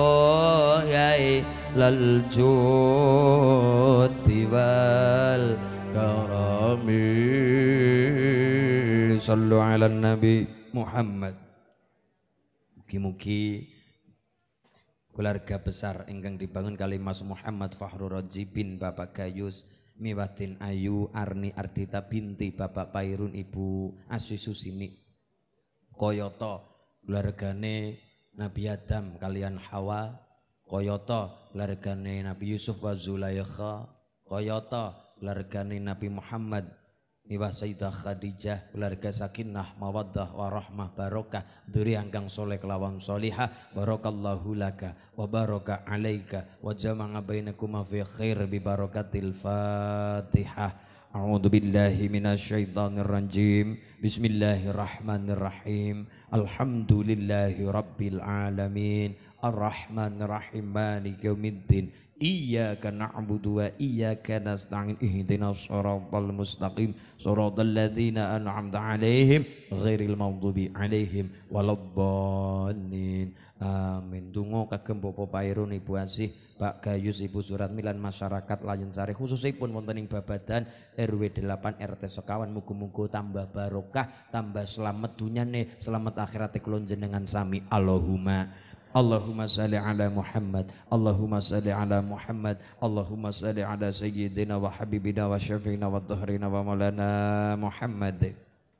uhailal judi wal karami. Sallu ala Nabi Muhammad. Mugi-mugi keluarga besar ingkang dibangun kali Mas Muhammad Fakhrur Raji bin Bapak Gayus, Miwatin Ayu, Arni Ardita binti Bapak Pairun, Ibu Asy Susini. Koyoto keluargane Nabi Adam kalian Hawa, koyoto keluargane Nabi Yusuf wa Zulaikha, koyoto keluargane Nabi Muhammad Niwa Sayyidah Khadijah, keluarga sakinah mawaddah warahmah barokah duri angkang soleh kelawan solihah, barakallahu laka wa baraka alaika wa jama'a bainakuma fi khair bi barakatil Fatihah. A'udzu billahi minasyaitonir rajim. Bismillahirrahmanirrahim. Alhamdulillahi rabbil alamin. Arrahmanir rahim maliki yaumiddin. Iyyaka na'budu wa iyyaka nasta'in ihdinas shiratal mustaqim shiratal ladzina an'amta 'alaihim ghairil maghdubi 'alaihim waladdallin. Amin. Donga kagem Bapak Pairun, Ibu Asih, Pak Gayus, Ibu Suratmi lan masyarakat Layensari khususipun wonten ing babadan R W delapan R T sekawan, muga-muga tambah barokah, tambah selamat dunyane, selamat akhirate kula jenengan sami. Allahumma Allahumma salli ala Muhammad, Allahumma salli ala Muhammad, Allahumma salli ala sayyidina wa habibina wa syafi'ina wa dhahrina wa maulana Muhammad.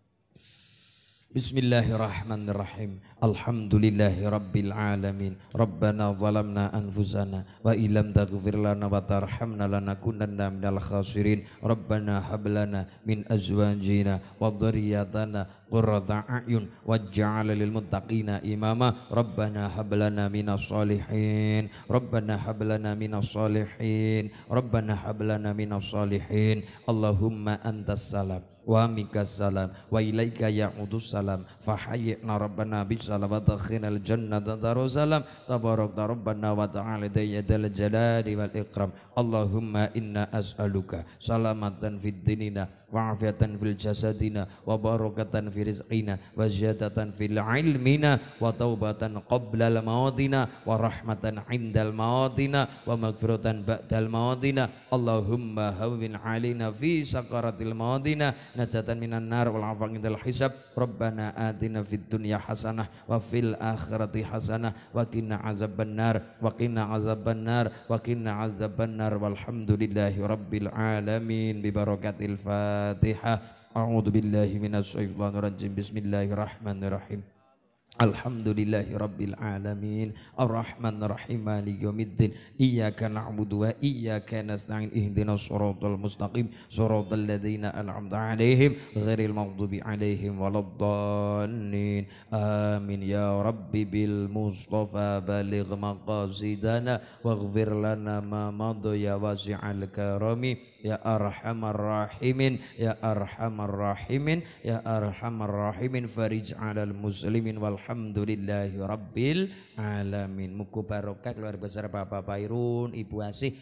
Bismillahirrahmanirrahim. Alhamdulillahi rabbil alamin. Rabbana zalamna anfusana wa illam taghfir lana wa tarhamna lanakunanna minal khasirin. Rabbana hab lana min azwajina wa dhurriyyatina qurrata a'yun waj'al lil muttaqina imama. Rabbana hab lana minas solihin. Rabbana hab lana minas solihin. Rabbana hab lana minas solihin. Allahumma antas salam wa mikas salam wa ilaika ya'udus salam fahayyina rabbana bisalam wa takhinal jannata darussalam tabarakta rabbana wa ta'ala dayyadal jalali wal ikram. Allahumma inna as'aluka salamatan fid dinina wa afiatan fil jasadina wa barakatan fi rizqina wa ziyadatan fil ilmina wa taubatan qabla al mautina wa rahmatan indal mautina wa maghfiratan ba'dal mautina. Allahumma hawwin alaina fi sakaratil mautina najatan minan nar wal afaq indal hisab. Rabbana atina fid dunya hasanah wa fil akhirati hasanah wa qina azabannar wa qina azabannar wa qina azabannar walhamdulillahi rabbil alamin bi barakatil Fatihah. A'udzu billahi minasyaitonir rajim. Bismillahirrahmanirrahim. Alhamdulillahi rabbil alamin. Arrahmanir rahim maliki yaumiddin. Iyyaka na'budu wa iyyaka nasta'in ihdinas shiratal mustaqim shiratal ladzina an'amta 'alaihim ghairil maghdubi 'alaihim waladdallin. Amin ya rabbi bil mustafa baligh maqasidana waghfir lana ma madha ya wasi'al karami ya arhamar rahimin ya arhamar rahimin ya arhamar rahimin. Farij 'alal muslimin wal alhamdulillahi rabbil alamin. Muga barokah keluarga besar Bapak Pairun, Ibu Asih,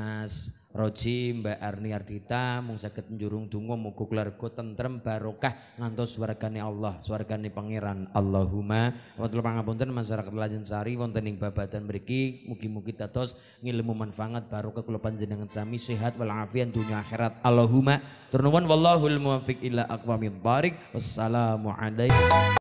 Mas Roji, Mbak Arni Ardita mung saged njurung donga muga keluarga tentrem barokah ngantos swargane Allah, swargane pangeran. Allahumma. Wonten pangapunten masyarakat Layensari wonten ing babadan mriki mugi-mugi dados ngilmu manfaat barokah kula panjenengan sami sehat wal afiat dunya akhirat. Allahumma. Tur nuwun wallahul muwaffiq ila aqwamit thariq. Wassalamu alaikum.